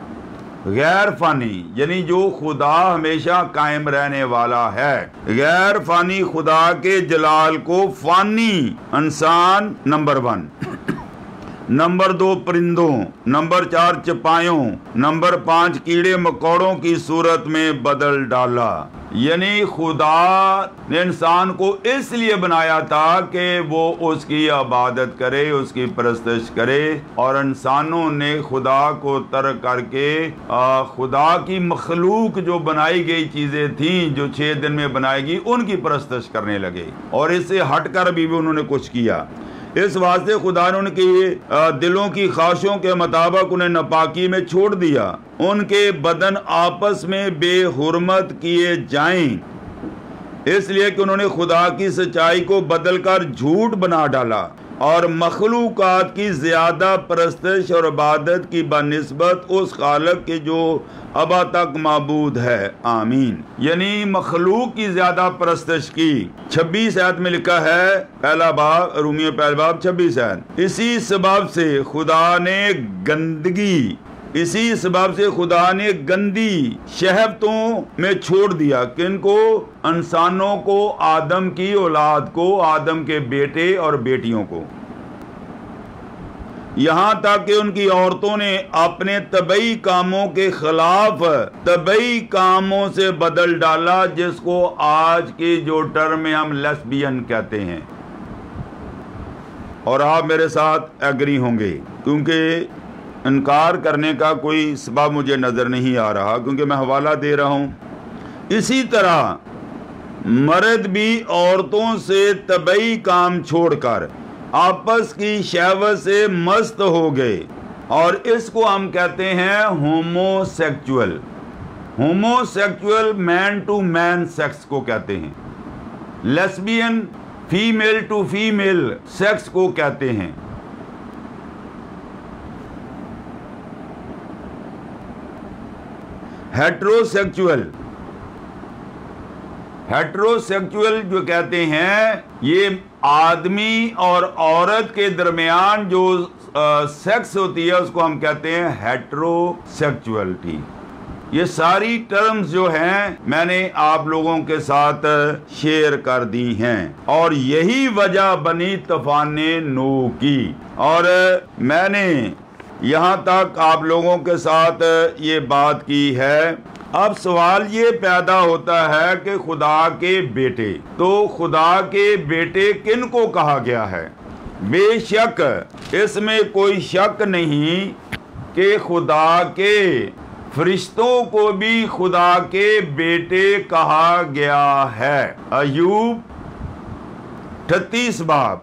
गैर फ़ानी यानी जो खुदा हमेशा कायम रहने वाला है, गैर फ़ानी खुदा के जलाल को फ़ानी इंसान नंबर 1, नंबर 2 परिंदों, नंबर 4 चपायों, नंबर 5 कीड़े मकोड़ों की सूरत में बदल डाला। यानी खुदा ने इंसान को इसलिए बनाया था कि वो उसकी इबादत करे, उसकी परस्तिश करे, और इंसानों ने खुदा को तर्क करके खुदा की मखलूक जो बनाई गई चीज़ें थीं जो 6 दिन में बनाएगी उनकी परस्तिश करने लगे, और इससे हटकर भी उन्होंने कुछ किया। इस वास्ते खुदा ने उनकी दिलों की ख्वाहिशों के मुताबिक उन्हें नापाकी में छोड़ दिया, उनके बदन आपस में बेहुरमत किए जाएं, इसलिए कि उन्होंने खुदा की सच्चाई को बदलकर झूठ बना डाला और मखलूकात की ज़्यादा परस्तिश और इबादत की बनिस्बत उस खालिक के जो अबा तक माबूद है। आमीन। यानी मखलूक की ज़्यादा परस्तिश की। 26 आयत में लिखा है, पहला बाब, रोमियो पहला बाब 26 आयत, इसी सबब से खुदा ने गंदी शहवतों में छोड़ दिया, किनको? इंसानों को, आदम की औलाद को, आदम के बेटे और बेटियों को, यहाँ तक कि उनकी औरतों ने अपने तबई कामों के खिलाफ तबई कामों से बदल डाला, जिसको आज की जो टर्म में हम लेस्बियन कहते हैं। और आप मेरे साथ एग्री होंगे, क्योंकि इनकार करने का कोई सबब मुझे नज़र नहीं आ रहा, क्योंकि मैं हवाला दे रहा हूँ। इसी तरह मर्द भी औरतों से तबई काम छोड़कर आपस की शहवत से मस्त हो गए, और इसको हम कहते हैं homosexual. Homosexual man to man sex को कहते हैं। Lesbian female to female sex को कहते हैं। हेट्रोसेक्सुअल जो कहते हैं, ये आदमी और औरत के दरमियान जो सेक्स होती है उसको हम कहते हैं हेट्रोसेक्सुअलिटी। ये सारी टर्म्स जो हैं मैंने आप लोगों के साथ शेयर कर दी हैं, और यही वजह बनी तूफान नूह की। और मैंने यहाँ तक आप लोगों के साथ ये बात की है। अब सवाल ये पैदा होता है कि खुदा के बेटे, तो खुदा के बेटे किन को कहा गया है? बेशक इसमें कोई शक नहीं कि खुदा के फरिश्तों को भी खुदा के बेटे कहा गया है। अय्यूब 38 बाब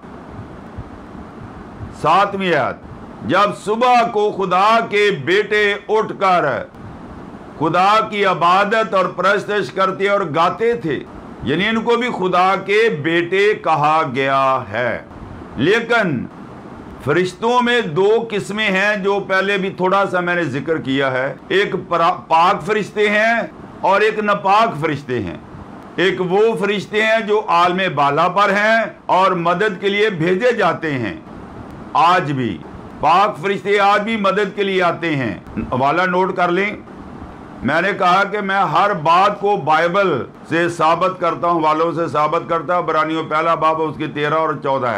7वीं आयत, जब सुबह को खुदा के बेटे उठकर खुदा की इबादत और परस्तिश करते और गाते थे, यानी इनको भी खुदा के बेटे कहा गया है। लेकिन फरिश्तों में 2 किस्में हैं जो पहले भी थोड़ा सा मैंने जिक्र किया है। एक पाक फरिश्ते हैं और एक नापाक फरिश्ते हैं। एक वो फरिश्ते हैं जो आलमे बाला पर हैं और मदद के लिए भेजे जाते हैं। आज भी पाक फरिश्ते आज भी मदद के लिए आते हैं। हवाला नोट कर लें। मैंने कहा कि मैं हर बात को बाइबल से साबित करता हूँ, वालों से साबित करता हूँ। इब्रानियों पहला बाब उसकी 13 और 14 आयत है।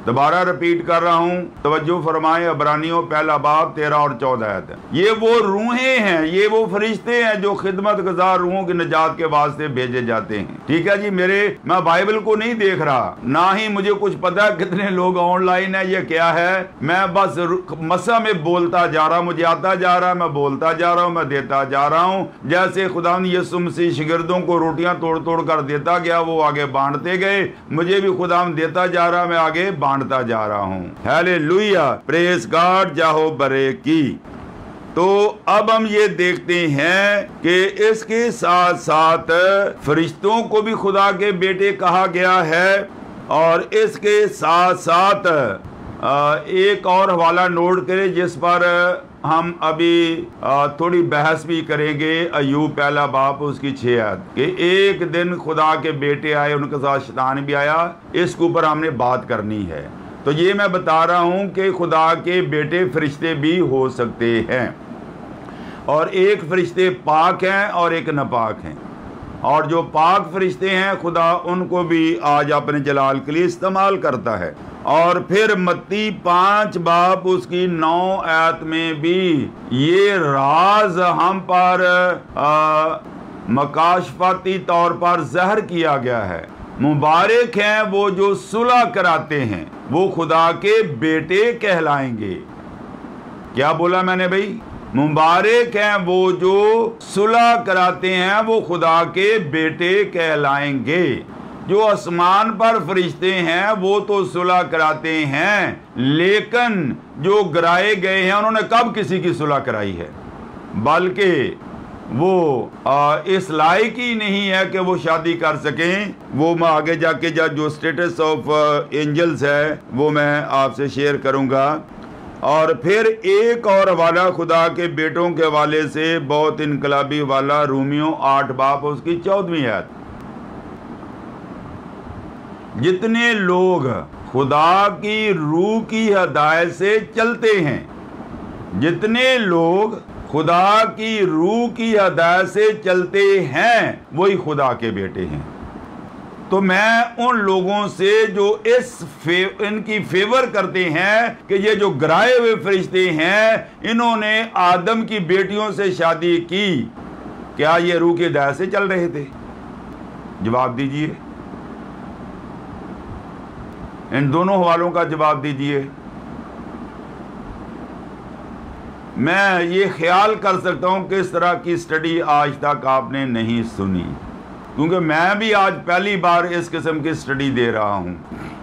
दोबारा रिपीट कर रहा हूँ, तवज्जो फरमाएं, इब्रानियों पहला बाब 13 और 14 आयत है। ये वो रूहें हैं, ये वो फरिश्ते हैं जो खिदमत गुजार रूहों की निजात के वास्ते भेजे जाते हैं। ठीक है जी, मैं बाइबल को नहीं देख रहा, ना ही मुझे कुछ पता कितने लोग ऑनलाइन है, ये क्या है। मैं बस मसा में बोलता जा रहा, मुझे आता जा रहा, मैं बोलता जा रहा हूँ, मैं देता जा रहा हूँ। जैसे खुदा यीशु मसीह शागिर्दों को रोटियां तोड़ तोड़ कर देता गया, वो आगे बांटते गए, मुझे भी खुदा देता जा रहा, मैं आगे बांटता जा रहा हूँ। हालेलुया, प्रेज गॉड, जाहो बरे की। तो अब हम ये देखते हैं कि इसके साथ साथ फरिश्तों को भी खुदा के बेटे कहा गया है, और इसके साथ साथ एक और हवाला नोट करें जिस पर हम अभी थोड़ी बहस भी करेंगे। अय्यूब पहला बाप उसकी 6 आयत कि एक दिन खुदा के बेटे आए, उनके साथ शैतान भी आया, इसके ऊपर हमने बात करनी है। तो ये मैं बता रहा हूं कि खुदा के बेटे फरिश्ते भी हो सकते हैं, और एक फरिश्ते पाक हैं और एक नापाक हैं, और जो पाक फरिश्ते हैं खुदा उनको भी आज अपने जलाल के लिए इस्तेमाल करता है। और फिर मत्ती 5 बाब उसकी 9 आयत में भी ये राज हम पर मकाशफाती तौर पर ज़हर किया गया है। मुबारक हैं वो जो सुलह कराते हैं, वो खुदा के बेटे कहलाएंगे। क्या बोला मैंने भाई? मुबारक हैं वो जो सुलह कराते हैं, वो खुदा के बेटे कहलाएंगे। जो आसमान पर फरिश्ते हैं वो तो सुलह कराते हैं, लेकिन जो गिराए गए हैं उन्होंने कब किसी की सुलह कराई है? बल्कि वो इस लायक ही नहीं है कि वो शादी कर सकें। वो मैं आगे जाके जो स्टेटस ऑफ एंजल्स है वो मैं आपसे शेयर करूंगा। और फिर एक और हवाला खुदा के बेटों के हवाले से बहुत इनकलाबी वाला, रूमियों 8 बाब उसकी 14वीं आयत। जितने लोग खुदा की रूह की हदायत से चलते हैं, जितने लोग खुदा की रूह की हदायत से चलते हैं, वही खुदा के बेटे हैं। तो मैं उन लोगों से जो इनकी फेवर करते हैं कि ये जो गिराए हुए फरिश्ते हैं, इन्होंने आदम की बेटियों से शादी की, क्या ये रूह की हदायत से चल रहे थे? जवाब दीजिए, इन दोनों हवालों का जवाब दीजिए। मैं ये ख्याल कर सकता हूं कि इस तरह की स्टडी आज तक आपने नहीं सुनी, क्योंकि मैं भी आज पहली बार इस किस्म की स्टडी दे रहा हूं।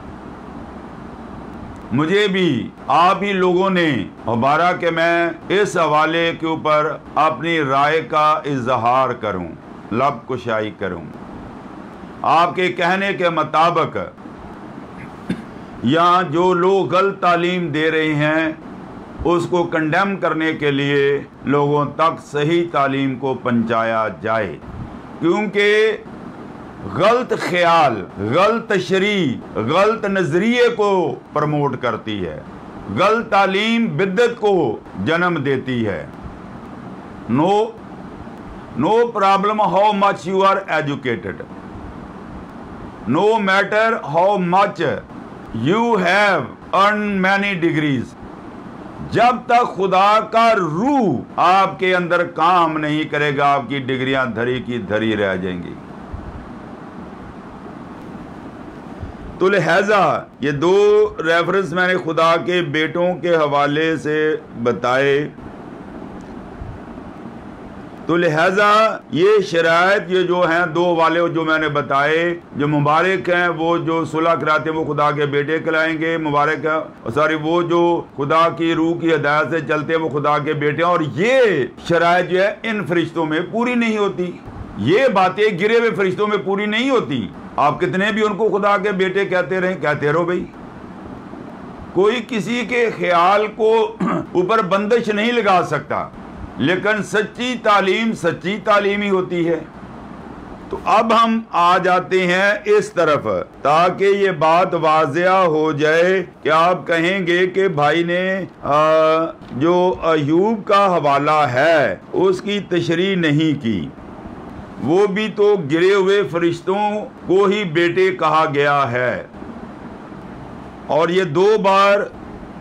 मुझे भी आप ही लोगों ने दोबारा कि मैं इस हवाले के ऊपर अपनी राय का इजहार करूं, लब कुशाई करूं। आपके कहने के मुताबिक या जो लोग गलत तालीम दे रहे हैं उसको कंडेम करने के लिए लोगों तक सही तालीम को पहुंचाया जाए, क्योंकि गलत ख्याल, गलत तशरीह, गलत नजरिए को प्रमोट करती है। गलत तालीम बिद्दत को जन्म देती है। No problem how much you are educated, no matter how much you have earn many degrees, जब तक खुदा का रूह आपके अंदर काम नहीं करेगा, आपकी डिग्रियां धरी की धरी रह जाएंगी। तो लिहाजा ये 2 रेफरेंस मैंने खुदा के बेटों के हवाले से बताए। तो लिहाजा ये शराइत, ये जो हैं 2 हवाले जो मैंने बताए, जो मुबारक हैं वो जो सुलह कराते हैं वो खुदा के बेटे कहलाएंगे। मुबारक है, सॉरी, वो जो खुदा की रूह की हिदायत से चलते हैं वो खुदा के बेटे हैं। और ये शराइत जो है इन फरिश्तों में पूरी नहीं होती, ये बातें गिरे हुए फरिश्तों में पूरी नहीं होती। आप कितने भी उनको खुदा के बेटे कहते रहे, कहते रहो भाई, कोई किसी के ख्याल को ऊपर बंदिश नहीं लगा सकता, लेकिन सच्ची तालीम ही होती है। तो अब हम आ जाते हैं इस तरफ, ताकि ये बात वाज़िया हो जाए कि आप कहेंगे कि भाई ने जो अय्यूब का हवाला है उसकी तशरीह नहीं की। वो भी तो गिरे हुए फरिश्तों को ही बेटे कहा गया है। और ये 2 बार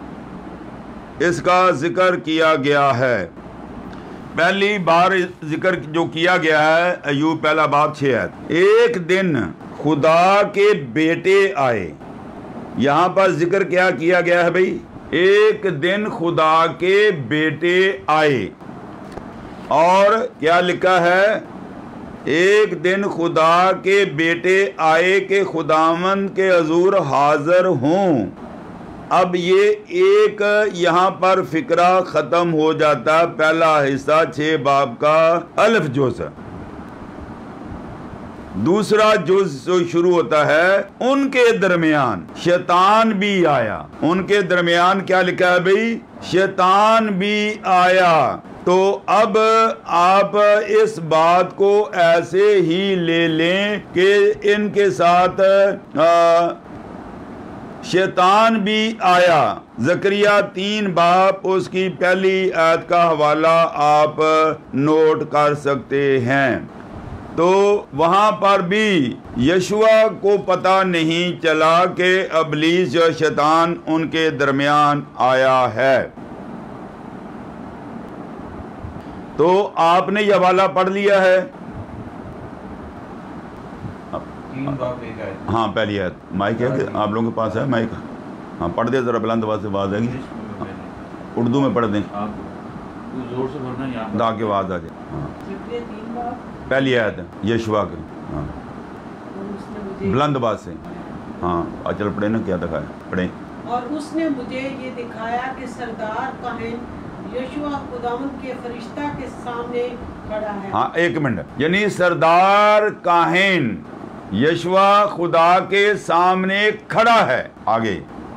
इसका जिक्र किया गया है। पहली बार जिक्र जो किया गया है अय्यूब पहला बाब 6 आयत, एक दिन खुदा के बेटे आए। यहां पर जिक्र क्या किया गया है भाई? एक दिन खुदा के बेटे आए। और क्या लिखा है? एक दिन खुदा के बेटे आए कि खुदावंद के हुजूर हाजिर हों। अब ये एक यहाँ पर फिक्रा ख़त्म हो जाता, पहला हिस्सा 6 बाब का अलिफ जुज़। दूसरा जुज़ जो शुरू होता है, उनके दरमियान शैतान भी आया। उनके दरमियान क्या लिखा है भाई? शैतान भी आया। तो अब आप इस बात को ऐसे ही ले लें कि इनके साथ शैतान भी आया। ज़करिया 3 बाब उसकी पहली आयत का हवाला आप नोट कर सकते हैं। तो वहाँ पर भी यशुआ को पता नहीं चला कि इब्लीस या शैतान उनके दरमियान आया है। तो आपने यह हवाला पढ़ लिया है? हाँ, पहली आयत। माइक है कि आप लोगों के पास है माइक? हाँ, पढ़ दे जरा, बुलंद आवाज़ से आवाज़ आएगी। उर्दू में पढ़ दें जोर से पढ़ना, ताकि आवाज़ आ जाए। हाँ, पहली आयत है यशुआ की। हाँ, बुलंद आवाज़ से। हाँ, चल पढ़े ना, क्या दिखाया? पढ़े। और उसने मुझे ये दिखाया कि सरदार काहिन यशुआ खुदावंद के फरिश्ता के सामने खड़ा है। हाँ, 1 मिनट। यानी सरदार काहिन यशुआ खुदा के सामने खड़ा है। आगे,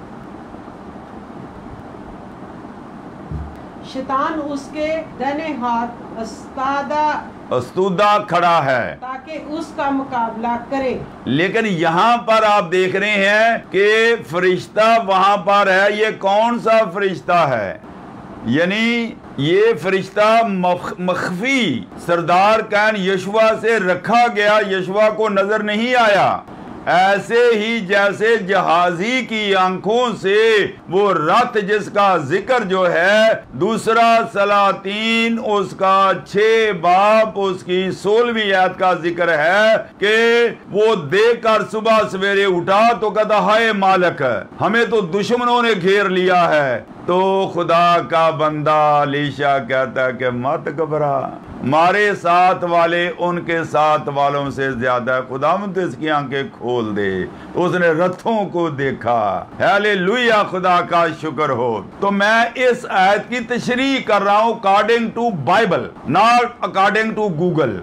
शैतान उसके दाहिने हाथ अस्तुदा खड़ा है ताकि उसका मुकाबला करे। लेकिन यहाँ पर आप देख रहे हैं कि फरिश्ता वहां पर है। ये कौन सा फरिश्ता है? यानी ये फरिश्ता मख्फी सरदार काहिन यशुआ से रखा गया, यशुआ को नजर नहीं आया। ऐसे ही जैसे जहाजी की आंखों से वो रथ जिसका जिक्र जो है दूसरा सलातीन उसका 6 बाब उसकी 16वीं आयत का जिक्र है कि वो देखकर सुबह सवेरे उठा तो कहता हाय मालिक, हमें तो दुश्मनों ने घेर लिया है। तो खुदा का बंदा अलीशा कहता है कि मत घबरा, मारे साथ वाले उनके साथ वालों से ज्यादा खुदावंद इसकी आंखें खोल दे। तो उसने रथों को देखा। हालेलुया, खुदा का शुक्र हो। तो मैं इस आयत की तशरीह कर रहा हूं according to Bible, not according to Google.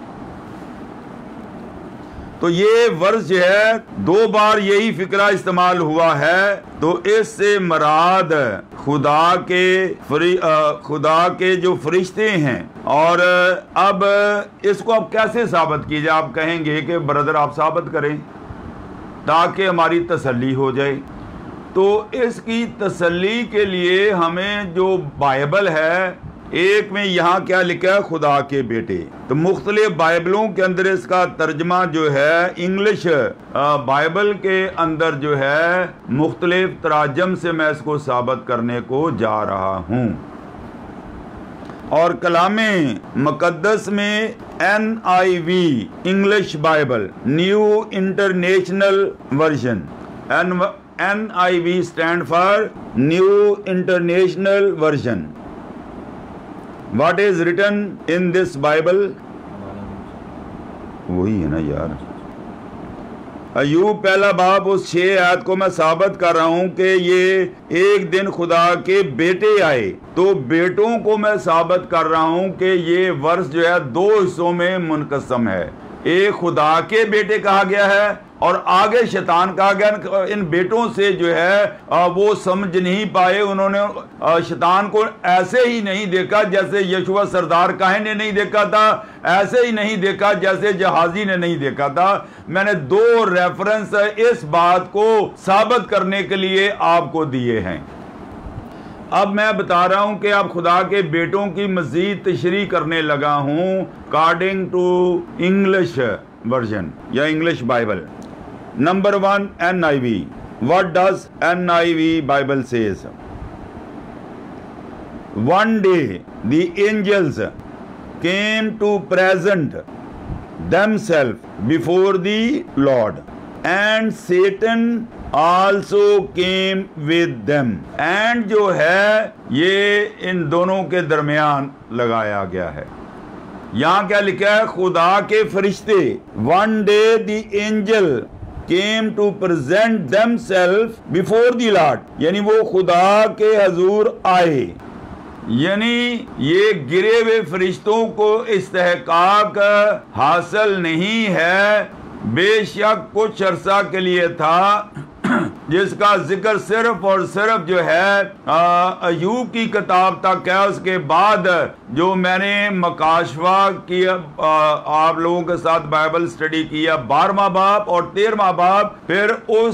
तो ये वर्ष जो है 2 बार यही फिक्रा इस्तेमाल हुआ है। तो इससे मराद खुदा के जो फरिश्ते हैं। और अब इसको आप कैसे साबित कीजिए? आप कहेंगे कि ब्रदर आप साबित करें ताकि हमारी तसल्ली हो जाए। तो इसकी तसल्ली के लिए हमें जो बाइबल है, एक में यहाँ क्या लिखा है? खुदा के बेटे। तो मुख्तलिफ बाइबलों के अंदर इसका तर्जमा जो है इंग्लिश बाइबल के अंदर जो है मुख्तलिफ तराजम से मैं इसको साबित करने को जा रहा हूँ। और कलामे मुकद्दस में NIV English Bible New International Version, NIV stand for New International Version. What is written in this Bible? वही है ना यार। अय्यूब पहला बाब उस 6 आयत को मैं साबित कर रहा हूं कि ये एक दिन खुदा के बेटे आए। तो बेटों को मैं साबित कर रहा हूं कि ये वर्ष जो है 2 हिस्सों में मुनकसम है। एक खुदा के बेटे कहा गया है और आगे शैतान कहा गया। इन बेटों से जो है वो समझ नहीं पाए। उन्होंने शैतान को ऐसे ही नहीं देखा जैसे यशुआ सरदार काहिन ने नहीं देखा था, ऐसे ही नहीं देखा जैसे जहाजी ने नहीं देखा था। मैंने 2 रेफरेंस इस बात को साबित करने के लिए आपको दिए हैं। अब मैं बता रहा हूं कि आप खुदा के बेटों की मजीद तशरीह करने लगा हूं अकॉर्डिंग टू इंग्लिश वर्जन या English Bible. Number 1 NIV what does NIV Bible says? One day the angels came to present themselves before the Lord, and Satan also came with them. And जो है ये इन दोनों के दरमियान लगाया गया है। यहाँ क्या लिखा है? खुदा के फरिश्ते, one day the angel came to present themselves before the Lord, यानी वो खुदा के हजूर आए। यानी ये गिरे हुए फरिश्तों को इस्तेहकाक हासिल नहीं है, बेशक कुछ अरसा के लिए था, जिसका जिक्र सिर्फ और सिर्फ जो है अयूब की किताब तक है। उसके बाद जो मैंने मकाशवा किया, आप लोगों के साथ बाइबल स्टडी किया, 12वां बाब और 13वां बाब, फिर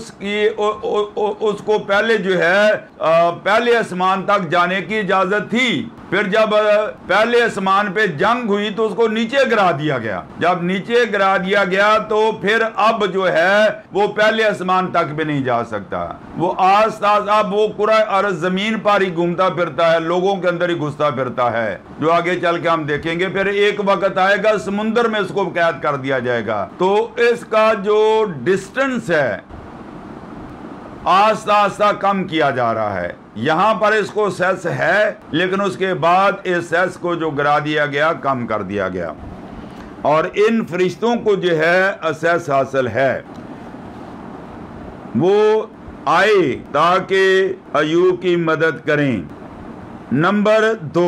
उसको पहले जो है पहले आसमान तक जाने की इजाजत थी। फिर जब पहले आसमान पे जंग हुई तो उसको नीचे गिरा दिया गया। जब नीचे गिरा दिया गया तो फिर अब जो है वो पहले आसमान तक भी नहीं जा सकता। वो आस-पास अब वो पूरा अर्ज़ जमीन पर ही घूमता फिरता है, लोगों के अंदर ही घुसता फिरता है, जो आगे चल के हम देखेंगे। फिर एक वक्त आएगा समुद्र में इसको कैद कर दिया जाएगा। तो इसका जो डिस्टेंस है आस्ता आस्ता कम किया जा रहा है। यहां पर इसको सेस है, लेकिन उसके बाद इस सेस को जो गिरा दिया गया, कम कर दिया गया, और इन फरिश्तों को जो है असेस हासिल है। वो आए ताकि अयूब की मदद करें। Number 2,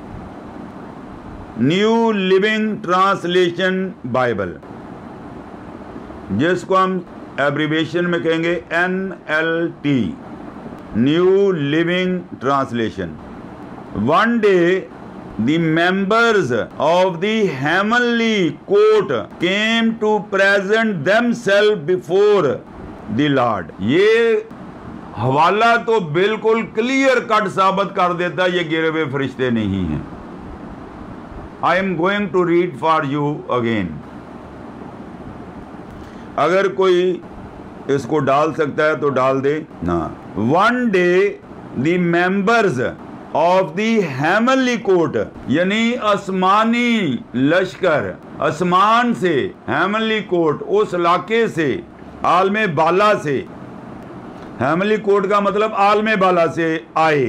New Living Translation Bible, जिसको हम एब्रीविएशन में कहेंगे NLT, New Living Translation. One day the members of the heavenly court came to present themselves before the Lord। ये हवाला तो बिल्कुल क्लियर कट साबित कर देता है ये गिरे हुए फरिश्ते नहीं हैं। I am going to read for you again। अगर कोई इसको डाल सकता है तो डाल दे ना। One day the members of the heavenly court, यानी आसमानी लश्कर, आसमान से, हेवनली कोर्ट उस इलाके से, आलमे बाला से, हेवनली कोर्ट का मतलब आलमे बाला से आए।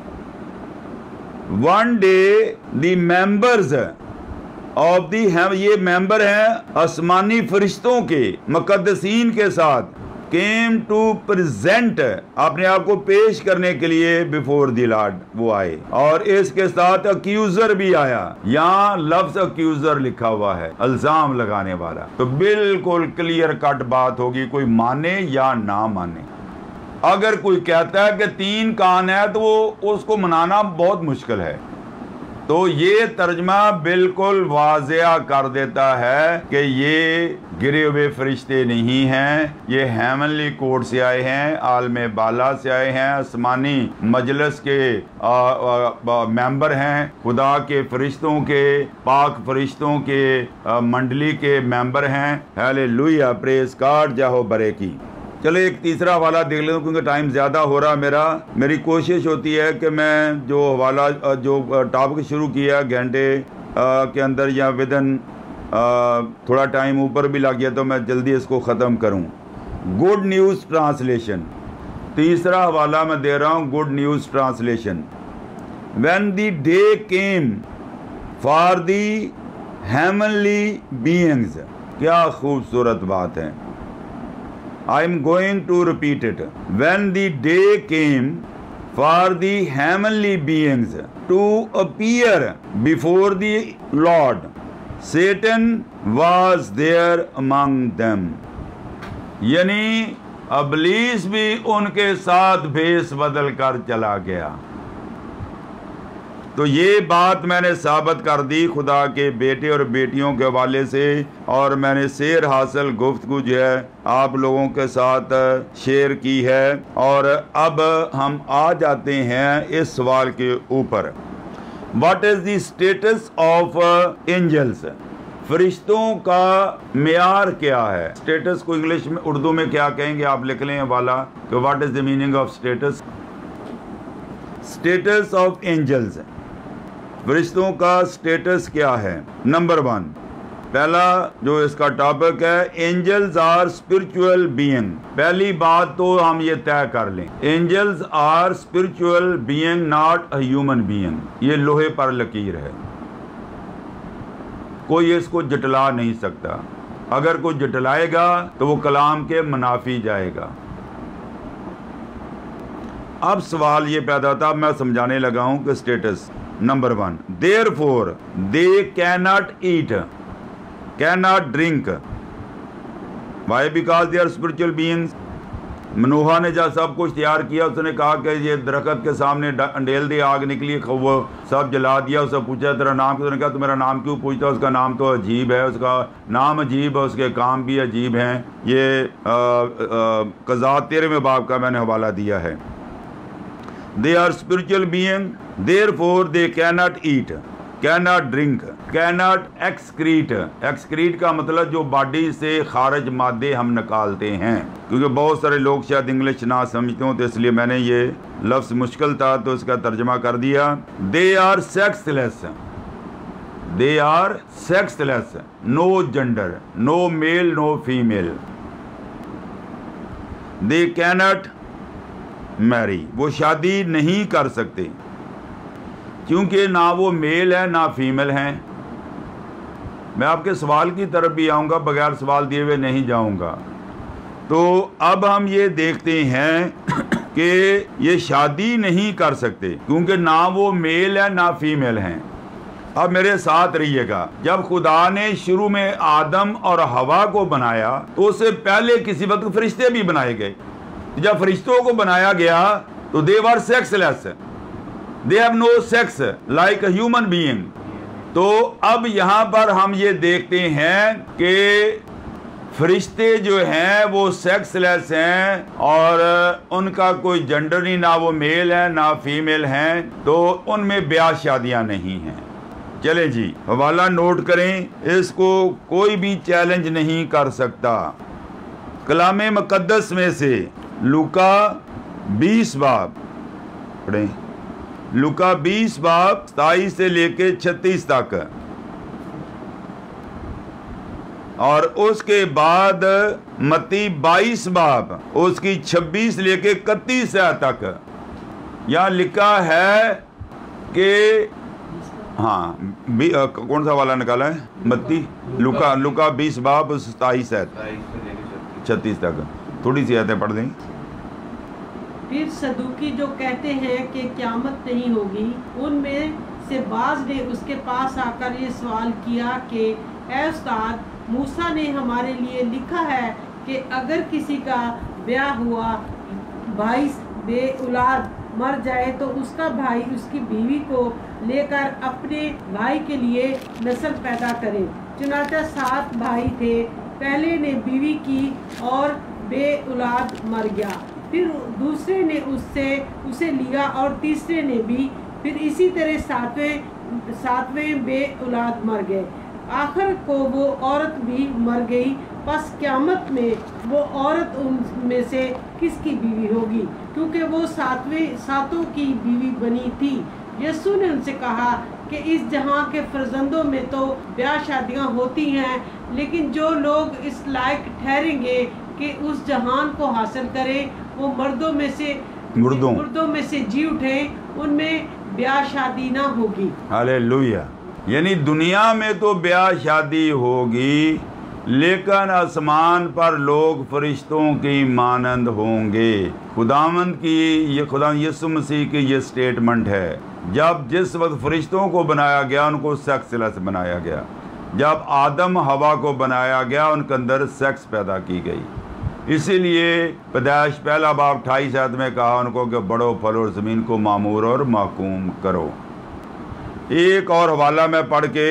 One day the members of the, ये मेंबर हैं आसमानी फरिश्तों के, मुकद्दसीन के साथ, केम टू प्रेजेंट, अपने आप को पेश करने के लिए, बिफोर दी लॉर्ड वो आए। और इसके साथ अक्यूजर भी आया। यहाँ लफ्ज अक्यूजर लिखा हुआ है, इल्जाम लगाने वाला। तो बिल्कुल क्लियर कट बात होगी, कोई माने या ना माने। अगर कोई कहता है कि 3 कान है तो वो उसको मनाना बहुत मुश्किल है। तो ये तर्जमा बिल्कुल वाज़ेह कर देता है कि ये गिरे हुए फरिश्ते नहीं हैं, ये हेवनली कोर्ट से आए हैं, आलमे बाला से आए हैं, आसमानी मजलिस के मेंबर हैं, खुदा के फरिश्तों के, पाक फरिश्तों के मंडली के मेंबर हैं। हालेलुया, प्रेज़ गॉड, जाहो बरे की। चलो एक तीसरा हवाला देख लेते, क्योंकि टाइम ज़्यादा हो रहा मेरा। मेरी कोशिश होती है कि मैं जो हवाला जो टॉपिक शुरू किया घंटे के अंदर या विदन थोड़ा टाइम ऊपर भी लग गया तो मैं जल्दी इसको ख़त्म करूं। गुड न्यूज़ ट्रांसलेशन, तीसरा हवाला मैं दे रहा हूं, Good News Translation. When the day came for the heavenly beings, क्या खूबसूरत बात है। I am going to repeat it. When the day came for the heavenly beings to appear before the Lord, Satan was there among them। यानी अबलीस भी उनके साथ भेष बदल कर चला गया। तो ये बात मैंने साबित कर दी खुदा के बेटे और बेटियों के हवाले से, और मैंने शेर हासिल गुफ्तगू जो है आप लोगों के साथ शेयर की है। और अब हम आ जाते हैं इस सवाल के ऊपर, what is the status of angels. फरिश्तों का मेयार क्या है? स्टेटस को इंग्लिश में, उर्दू में क्या कहेंगे? आप लिख लें वाला कि what is the meaning of status. Status of angels, फरिश्तों का स्टेटस क्या है? नंबर 1, पहला जो इसका टॉपिक है, एंजल्स आर स्पिरिचुअल बीइंग। पहली बात तो हम ये तय कर लें, angels are spiritual being, not a human being. ये लोहे पर लकीर है, कोई इसको जटला नहीं सकता। अगर कोई जटलाएगा तो वो कलाम के मुनाफी जाएगा। अब सवाल ये पैदा होता, मैं समझाने लगा हूं कि status number 1, therefore they can not eat, can not drink, why? Because they are spiritual beings. Manoah ने जब सब कुछ तैयार किया, उसने कहा कि ये दरख्त के सामने अंडेल दे, आग निकली, वो सब जला दिया। उससे पूछा तेरा नाम क्यों? उसने कहा तो मेरा नाम क्यों पूछता? उसका नाम तो अजीब है, उसका नाम अजीब है, उसके काम भी अजीब हैं। ये कज़ा 13वें बाब का मैंने हवाला दिया है। They are spiritual being, therefore they can not eat, can not drink, can not excrete. Excrete का मतलब जो बॉडी से खारिज मादे हम निकालते हैं, क्योंकि बहुत सारे लोग शायद इंग्लिश ना समझते हो, तो इसलिए मैंने ये लफ्ज़ मुश्किल था तो इसका तर्जमा कर दिया। They are sexless, they are sexless, no gender, no male no female. They can not marry, वो शादी नहीं कर सकते, क्योंकि ना वो मेल है ना फीमेल हैं। मैं आपके सवाल की तरफ भी आऊँगा, बगैर सवाल दिए हुए नहीं जाऊँगा। तो अब हम ये देखते हैं कि ये शादी नहीं कर सकते, क्योंकि ना वो मेल है ना फीमेल हैं। अब मेरे साथ रहिएगा, जब खुदा ने शुरू में आदम और हवा को बनाया तो उससे पहले किसी वक्त फरिश्ते भी बनाए गए। जब फरिश्तों को बनाया गया तो they were sexless, they have no sex like a human being. तो अब यहां पर हम ये देखते हैं कि फरिश्ते जो हैं वो सेक्सलेस हैं और उनका कोई जेंडर नहीं, ना वो मेल है ना फीमेल हैं, तो उनमें ब्याह शादियां नहीं हैं। चले जी, हवाला नोट करें, इसको कोई भी चैलेंज नहीं कर सकता। कलाम मुकद्दस में से लूका 20 बाब पढ़ें, लूका 20 बाब 27 से लेके 36 तक, और उसके बाद मत्ती 22 बाब उसकी 26 लेके 31 तक। यहाँ लिखा है कि कौन सा वाला निकाला है? मत्ती, लूका 20 बाब 27 से 36 तक। थोड़ी सी आयतें पढ़ दें। फिर सदूकी जो कहते हैं कि क़यामत नहीं होगी, उनमें से बाज ने उसके पास आकर ये सवाल किया कि ऐ उस्ताद, मूसा ने हमारे लिए लिखा है कि अगर किसी का ब्याह हुआ, भाई बे औलाद मर जाए तो उसका भाई उसकी बीवी को लेकर अपने भाई के लिए नस्ल पैदा करे। चुनाचा 7 भाई थे, पहले ने बीवी की और बे औलाद मर गया, फिर दूसरे ने उसे लिया और तीसरे ने भी, फिर इसी तरह सातवें बे औलाद मर गए। आखिर को वो औरत भी मर गई। बस क़यामत में वो औरत उनमें से किसकी बीवी होगी, क्योंकि वो सातों की बीवी बनी थी। यीशु ने उनसे कहा कि इस जहां के फर्जंदों में तो ब्याह शादियां होती हैं, लेकिन जो लोग इस लायक ठहरेंगे कि उस जहान को हासिल करें, वो मुर्दों में से जी उठे, उनमें ब्याह शादी ना होगी। हालेलुया। यानी दुनिया में तो ब्याह शादी होगी, लेकिन आसमान पर लोग फरिश्तों की मानंद होंगे। खुदावंद की, ये खुदा यीशु मसीह की ये स्टेटमेंट है। जब जिस वक्त फरिश्तों को बनाया गया उनको सेक्सलेस बनाया गया। जब आदम हवा को बनाया गया उनके अंदर सेक्स पैदा की गई। इसीलिए पैदाइश पहला बाब 28 आयत में कहा उनको कि बढ़ो फलो ज़मीन को मामूर और माकूम करो। एक और हवाला मैं पढ़ के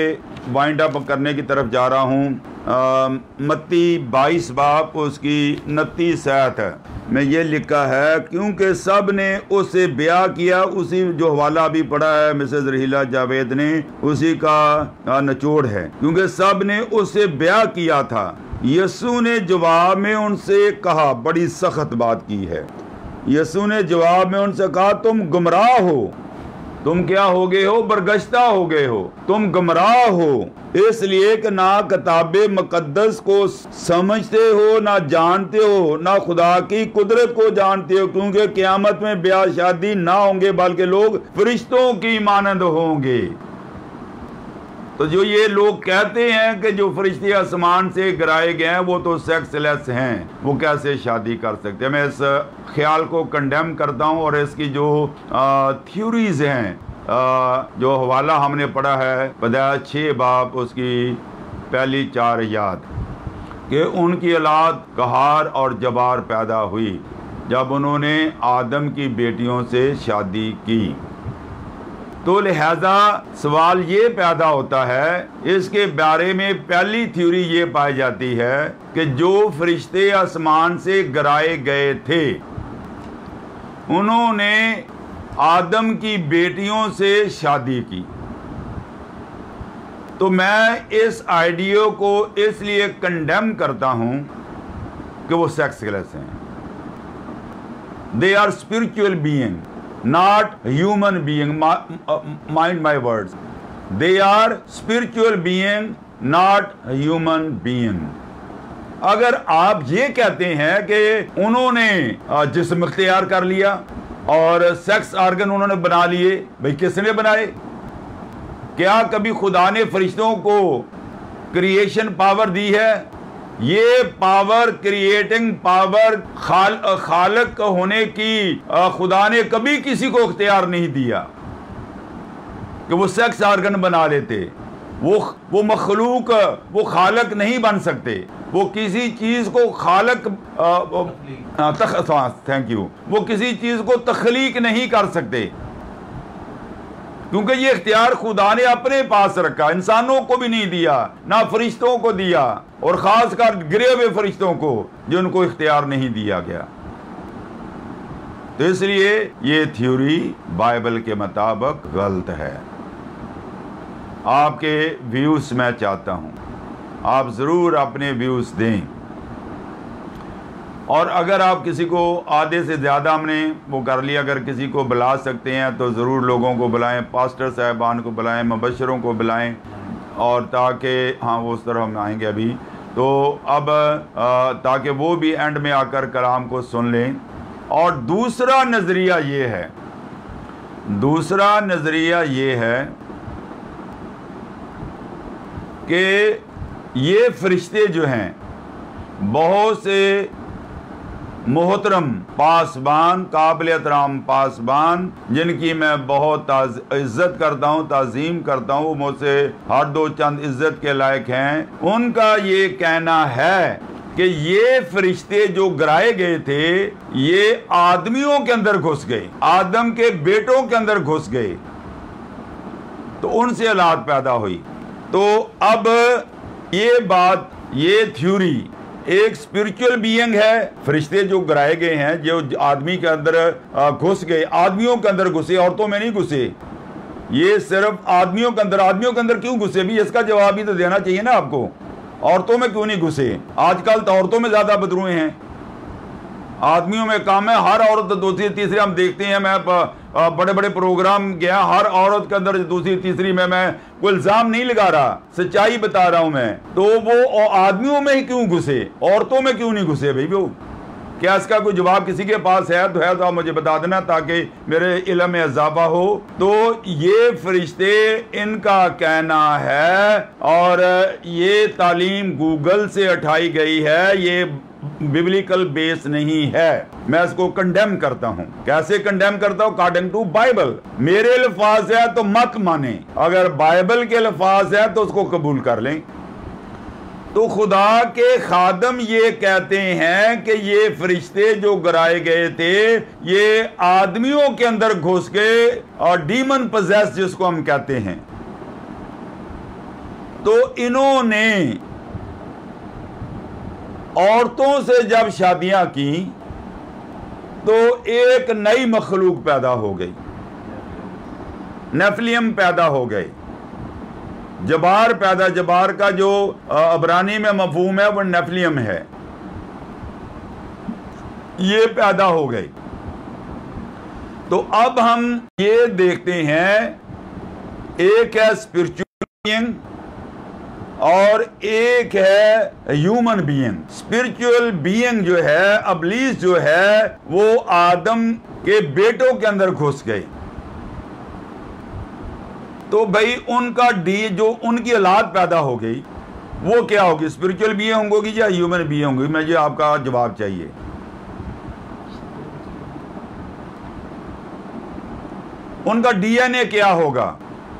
वाइंड अप करने की तरफ जा रहा हूँ। मत्ती 22 बाब उसकी 29 आयत में ये लिखा है, क्योंकि सब ने उससे ब्याह किया। उसी जो हवाला अभी पढ़ा है मिसेज रहीला जावेद ने, उसी का निचोड़ है, क्योंकि सब ने उससे ब्याह किया था। यीशु ने जवाब में उनसे कहा, बड़ी सख्त बात की है। यीशु ने जवाब में उनसे कहा, तुम गुमराह हो। तुम क्या हो गए हो? बरगश्ता हो गए हो, तुम गुमराह हो, इसलिए कि ना किताबे मुकद्दस को समझते हो, ना जानते हो, ना खुदा की कुदरत को जानते हो, क्योंकि क़यामत में ब्याह शादी ना होंगे बल्कि लोग फरिश्तों की मानंद होंगे। तो जो ये लोग कहते हैं कि जो फरिश्ते आसमान से गिराए गए हैं वो तो सेक्सलेस हैं, वो कैसे शादी कर सकते हैं? मैं इस ख्याल को कंडेम करता हूँ। और इसकी जो थ्योरीज हैं, जो हवाला हमने पढ़ा है पैदाइश 6 बाब उसकी पहली 4 आयत, कि उनकी औलाद कहार और जबार पैदा हुई जब उन्होंने आदम की बेटियों से शादी की। तो लिहाजा सवाल ये पैदा होता है, इसके बारे में पहली थ्योरी ये पाई जाती है कि जो फरिश्ते आसमान से गिराए गए थे उन्होंने आदम की बेटियों से शादी की। तो मैं इस आइडिया को इसलिए कंडेम करता हूं कि वो सेक्सलेस हैं। They are spiritual being, not human being. Mind my words. They are spiritual being, not human being. अगर आप ये कहते हैं कि उन्होंने जिस्म इख्तियार कर लिया और सेक्स ऑर्गन उन्होंने बना लिए, भाई किसने बनाए? क्या कभी खुदा ने फरिश्तों को क्रिएशन पावर दी है? ये पावर, क्रिएटिंग पावर, खालक होने की खुदा ने कभी किसी को इख्तियार नहीं दिया कि वो सेक्स ऑर्गन बना लेते। वो मखलूक, वो खालक नहीं बन सकते। वो किसी चीज को खालक थैंक यू, वो किसी चीज को तख्लीक नहीं कर सकते, क्योंकि ये इख्तियार खुदा ने अपने पास रखा, इंसानों को भी नहीं दिया, ना फरिश्तों को दिया, और खासकर गिरे हुए फरिश्तों को जिनको इख्तियार नहीं दिया गया। तो इसलिए ये थ्योरी बाइबल के मुताबिक गलत है। आपके व्यूज मैं चाहता हूं, आप जरूर अपने व्यूज दें। और अगर आप किसी को आधे से ज़्यादा हमने वो कर लिया, अगर किसी को बुला सकते हैं तो ज़रूर लोगों को बुलाएं, पास्टर साहबान को बुलाएं, मुबशरों को बुलाएं, और ताकि हाँ वो उस तरह हम आएंगे अभी। तो अब ताकि वो भी एंड में आकर कलाम को सुन लें। और दूसरा नज़रिया ये है कि ये फरिश्ते जो हैं बहुत से मोहतरम पासबान, काबिल एहतराम पासबान, जिनकी मैं बहुत इज्जत करता हूँ, ताज़ीम करता हूँ, वो मुझसे हर दो चंद इज्जत के लायक हैं, उनका ये कहना है कि ये फरिश्ते जो गिराए गए थे ये आदमियों के अंदर घुस गए, आदम के बेटों के अंदर घुस गए, तो उनसे औलाद पैदा हुई। तो अब ये बात, ये थ्योरी एक स्पिरिचुअल बीइंग है, फरिश्ते जो गिराए गए हैं जो आदमी के अंदर घुस गए, आदमियों के अंदर घुसे, औरतों में नहीं घुसे, ये सिर्फ आदमियों के अंदर क्यों घुसे भी, इसका जवाब भी तो देना चाहिए ना आपको। औरतों में क्यों नहीं घुसे? आजकल तो औरतों में ज्यादा बदरुए हैं, आदमियों में काम है। हर औरत दूसरी तीसरी हम देखते हैं, मैं बड़े बड़े प्रोग्राम गया, हर औरत के अंदर दूसरी तीसरी में, मैं कोई इल्जाम नहीं लगा रहा, सच्चाई बता रहा हूं मैं। तो वो आदमियों में ही क्यों घुसे, औरतों में क्यों नहीं घुसे भाई? वो क्या इसका कोई जवाब किसी के पास है तो आप मुझे बता देना ताकि मेरे इल्म में इजाफा हो। तो ये फरिश्ते, इनका कहना है, और ये तालीम गूगल से उठाई गई है, ये बिब्लिकल बेस नहीं है। मैं इसको कंडेम करता हूं। कैसे कंडेम करता हूं? According to Bible. मेरे अल्फाज है तो मत माने, अगर बाइबल के अल्फाज है तो उसको कबूल कर लें। तो खुदा के खादम ये कहते हैं कि ये फरिश्ते जो गिराए गए थे ये आदमियों के अंदर घुस गए, और डीमन पजेस जिसको हम कहते हैं। तो इन्होंने औरतों से जब शादियां की तो एक नई मखलूक पैदा हो गई, नेफिलियम पैदा हो गए, जबार पैदा, जबार का जो अबरानी में मफहूम है वो नेफिलियम है, ये पैदा हो गई। तो अब हम ये देखते हैं, एक है स्पिरिचुअल बीइंग और एक है ह्यूमन बीइंग। स्पिरिचुअल बीइंग जो है, अबलीस जो है, वो आदम के बेटों के अंदर घुस गई। तो भाई उनका जो उनकी औलाद पैदा हो गई वो क्या होगी, स्पिरिचुअल बीइंग होगी या ह्यूमन बीइंग होगी? मुझे आपका जवाब चाहिए। उनका डीएनए क्या होगा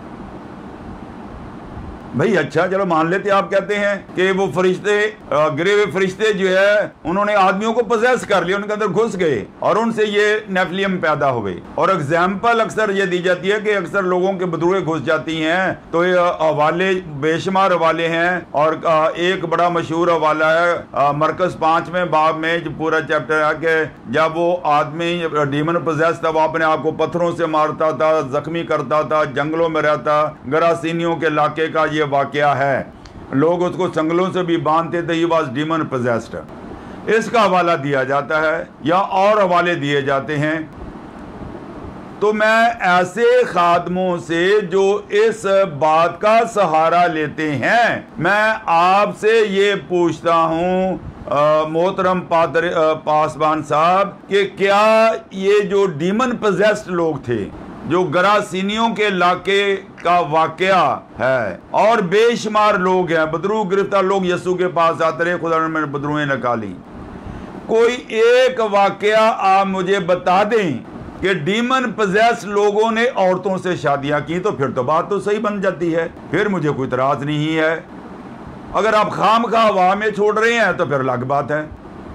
भाई? अच्छा चलो मान लेते, आप कहते हैं कि वो फरिश्ते, गिरे हुए फरिश्ते जो है, उन्होंने आदमियों को पोजेस कर लिया, उनके अंदर घुस गए और उनसे ये नेफिलियम पैदा हो गई। और एग्जाम्पल अक्सर ये दी जाती है कि अक्सर लोगों के बदरूएं घुस जाती हैं, तो ये हवाले बेशुमार हवाले हैं। और एक बड़ा मशहूर हवाला है मरकज 5वें बाब में, जो पूरा चैप्टर है कि जब वो आदमी डीमन पोजेस था, वो अपने आप को पत्थरों से मारता था, जख्मी करता था, जंगलों में रहता, गरासीनियों के इलाके का ये वाकया है। लोग उसको संगलों से भी बांधते थे, ही वाज डीमन पोजेस्ड। इसका हवाला दिया जाता है या और हवाले दिए जाते हैं। तो मैं ऐसे खादमों से जो इस बात का सहारा लेते हैं, मैं आपसे ये पूछता हूं मोहतरम पासवान साहब, कि क्या ये जो डीमन पोजेस्ड लोग थे, जो गरासीनियों के इलाके का वाकया है, और बेशुमार लोग हैं, बदरू गिरफ्तार लोग यसू के पास आते रहे, खुदा ने बदरुएं निकाली, कोई एक वाकया आप मुझे बता दें कि डीमन पोजेस लोगों ने औरतों से शादियां की, तो फिर तो बात तो सही बन जाती है, फिर मुझे कोई इतराज नहीं है। अगर आप खामखा हवा में छोड़ रहे हैं तो फिर अलग बात है।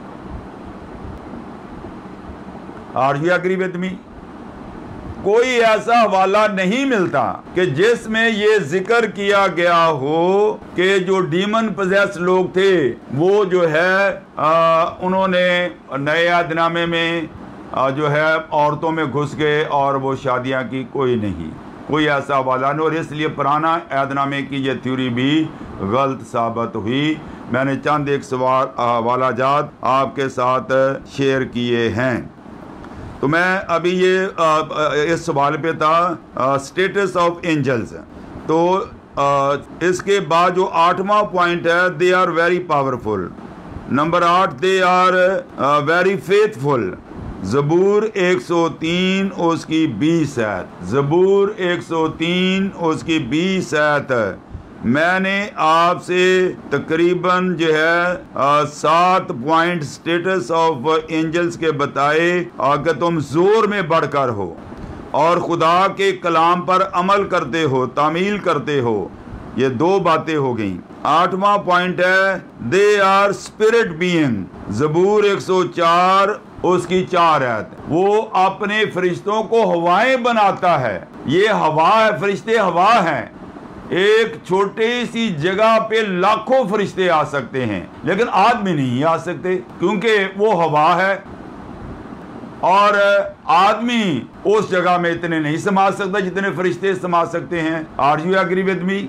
Are you agree with me? कोई ऐसा हवाला नहीं मिलता कि जिसमें ये जिक्र किया गया हो कि जो डीमन पोजेस लोग थे वो जो है उन्होंने नए अहदनामे में जो है औरतों में घुस गए और वो शादियां की। कोई नहीं, कोई ऐसा हवाला नहीं। और इसलिए पुराना अहदनामे की ये थ्योरी भी गलत साबित हुई। मैंने चंद एक सवाल हवाला जात आपके साथ शेयर किए हैं। तो मैं अभी ये इस सवाल पे था स्टेटस ऑफ एंजल्स। तो इसके बाद जो 8वां पॉइंट है, they are very powerful. Number 8, they are very faithful. ज़बूर 103 उसकी 20 आयत, ज़बूर 103 उसकी 20 आयत मैंने आपसे तकरीबन जो है 7 पॉइंट स्टेटस ऑफ एंजल्स के बताए कि तुम जोर में बढ़कर हो और खुदा के कलाम पर अमल करते हो, तामील करते हो। ये 2 बातें हो गई। 8वां पॉइंट है, दे आर स्पिरिट बीइंग। ज़बूर 104 उसकी 4 आयत, वो अपने फरिश्तों को हवाएं बनाता है। ये हवा है, फरिश्ते हवा हैं। एक छोटी सी जगह पे लाखों फरिश्ते आ सकते हैं, लेकिन आदमी नहीं आ सकते, क्योंकि वो हवा है और आदमी उस जगह में इतने नहीं समा सकता जितने फरिश्ते समा सकते हैं। Are you agree with me?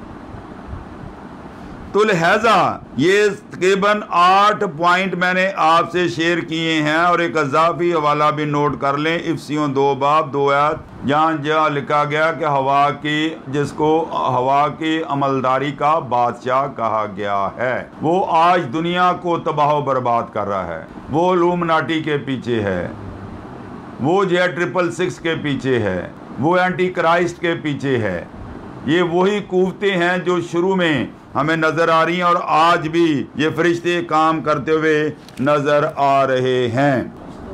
तो लिहाजा ये तकरीबन 8 पॉइंट मैंने आपसे शेयर किए हैं। और एक अजाफी हवाला भी नोट कर लें, इफ्सियों 2 बाब 2 आयत, जहाँ लिखा गया कि हवा की, जिसको हवा की अमलदारी का बादशाह कहा गया है, वो आज दुनिया को तबाह बर्बाद कर रहा है। वो इल्यूमिनाटी के पीछे है, वो जो है 666 के पीछे है, वो एंटी क्राइस्ट के पीछे है। ये वही कुव्वतें हैं जो शुरू में हमें नजर आ रही हैं और आज भी ये फरिश्ते काम करते हुए नजर आ रहे हैं।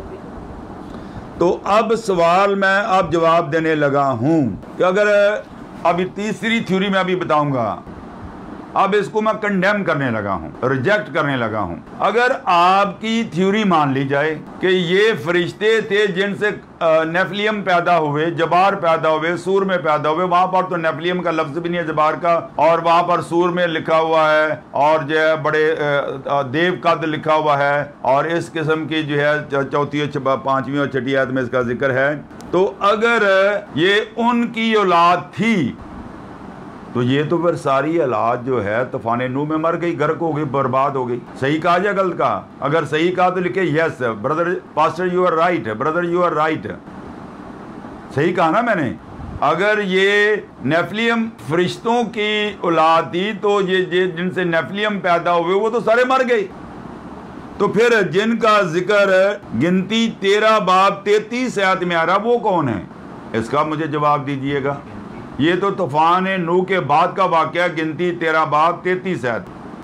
तो अब सवाल मैं अब जवाब देने लगा हूं कि अगर अभी तीसरी थ्योरी में अभी बताऊंगा अब इसको मैं कंडेम करने लगा हूँ, रिजेक्ट करने लगा हूँ। अगर आपकी थ्योरी मान ली जाए कि ये फरिश्ते थे जिनसे नेफलियम पैदा हुए, जबार पैदा हुए, सूर में पैदा हुए, वहां पर तो नेफलियम का लफ्ज भी नहीं है जबार का, और वहां पर सूर में लिखा हुआ है, और जो है बड़े देव कद लिखा हुआ है, और इस किस्म की जो है चौथी, पांचवी और छठी आयत में इसका जिक्र है। तो अगर ये उनकी औलाद थी तो ये तो फिर सारी औलाद जो है तूफान नूह में मर गई, गर्क हो गई, बर्बाद हो गई। सही कहा या गलत कहा? अगर सही कहा तो लिखे yes brother pastor you are right, brother you are right. सही कहा ना मैंने? अगर ये नेफलियम फरिश्तों की औलाद थी तो ये जिनसे नेफलियम पैदा हुए वो तो सारे मर गए। तो फिर जिनका जिक्र गिनती 13 बाब 33 आयत में आ रहा वो कौन है? इसका मुझे जवाब दीजिएगा। ये तो तूफान नूह के बाद का वाकया, गिनती 13 बाब 33 आयत।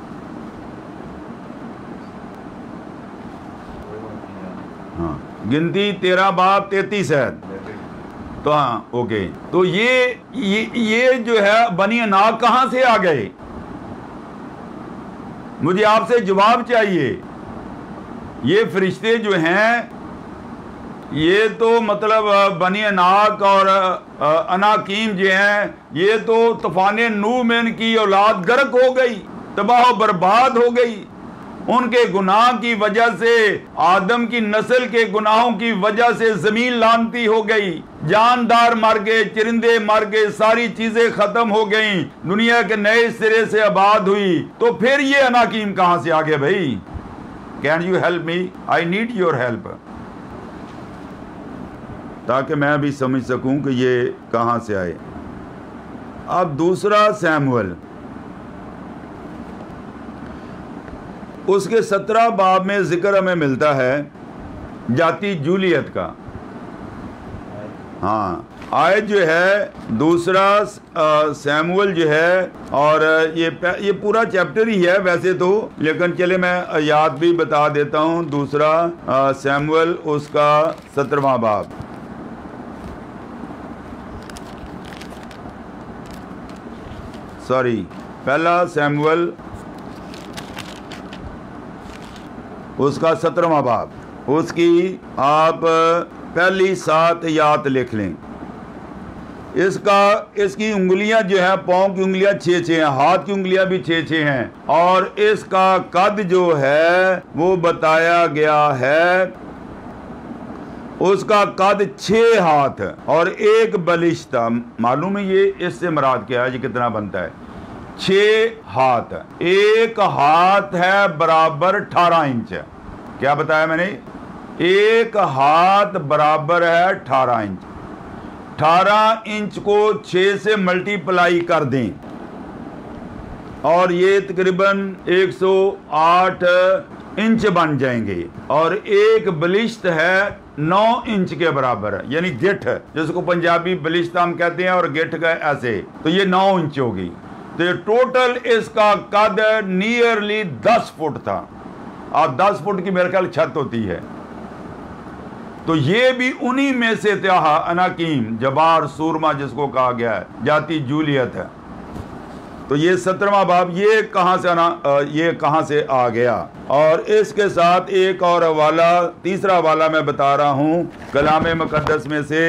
हाँ, गिनती 13 बाब 33 आयत। तो हाँ ओके, तो ये जो है बनी अनाक कहां से आ गए? मुझे आपसे जवाब चाहिए। ये फरिश्ते जो हैं ये तो मतलब बनी अनाक और अनाकीम जो हैं ये तो तूफान नूह में इनकी औलाद गर्क हो गई, तबाह बर्बाद हो गई। उनके गुनाह की वजह से, आदम की नस्ल के गुनाहों की वजह से जमीन लानती हो गई, जानदार मर गए, चरिंदे मर गए, सारी चीजें खत्म हो गई, दुनिया के नए सिरे से आबाद हुई। तो फिर ये अनाकीम कहां से आ गए भाई? Can you help me? I need your help, ताकि मैं भी समझ सकूं कि ये कहां से आए। अब दूसरा सैमुअल, उसके 17 बाब में जिक्र हमें मिलता है जाति जूलियत का। हाँ, आयत जो है दूसरा सैमुअल जो है, और ये पूरा चैप्टर ही है वैसे तो, लेकिन चले मैं याद भी बता देता हूँ। दूसरा सैमुअल उसका 17वां बाब, सॉरी पहला सैमुअल उसका 17वां बाब, उसकी आप पहली 7 आयत लिख लें। इसकी उंगलियां जो है, पाँव की उंगलियां 6-6 हैं, हाथ की उंगलियां भी 6-6 हैं, और इसका कद जो है वो बताया गया है, उसका कद 6 हाथ और 1 बलिश्ता। मालूम है ये इससे मुराद क्या है? ये कितना बनता है? 6 हाथ, 1 हाथ है बराबर 18 इंच। क्या बताया मैंने? 1 हाथ बराबर है 18 इंच। 18 इंच को 6 से मल्टीप्लाई कर दें और ये तकरीबन 108 इंच बन जाएंगे, और 1 बलिश्त है 9 इंच के बराबर, यानी गिठ, जिसको पंजाबी बलिश्त हम कहते हैं, और गिठ का ऐसे, तो ये 9 इंच होगी। तो टोटल इसका कद नियरली 10 फुट था। अब 10 फुट की मेरे ख्याल छत होती है। तो ये भी उन्हीं में से था, अनाकीम, जबार, सूरमा जिसको कहा गया है, जाति जूलियत है। तो ये 17वां बाब, ये कहां से आ गया? और इसके साथ एक और हवाला, तीसरा हवाला मैं बता रहा हूं कलाम मुकद्दस में से,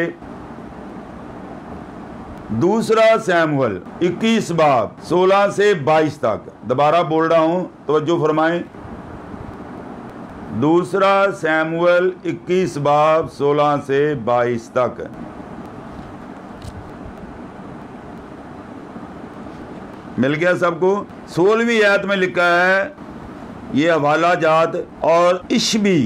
दूसरा सैमुअल 21 बाब 16 से 22 तक। दोबारा बोल रहा हूं, तवज्जो फरमाएं। दूसरा सैमुअल 21 बाब 16 से 22 तक। मिल गया सबको? 16वीं आयत में लिखा है, ये हवाला जात और इशबी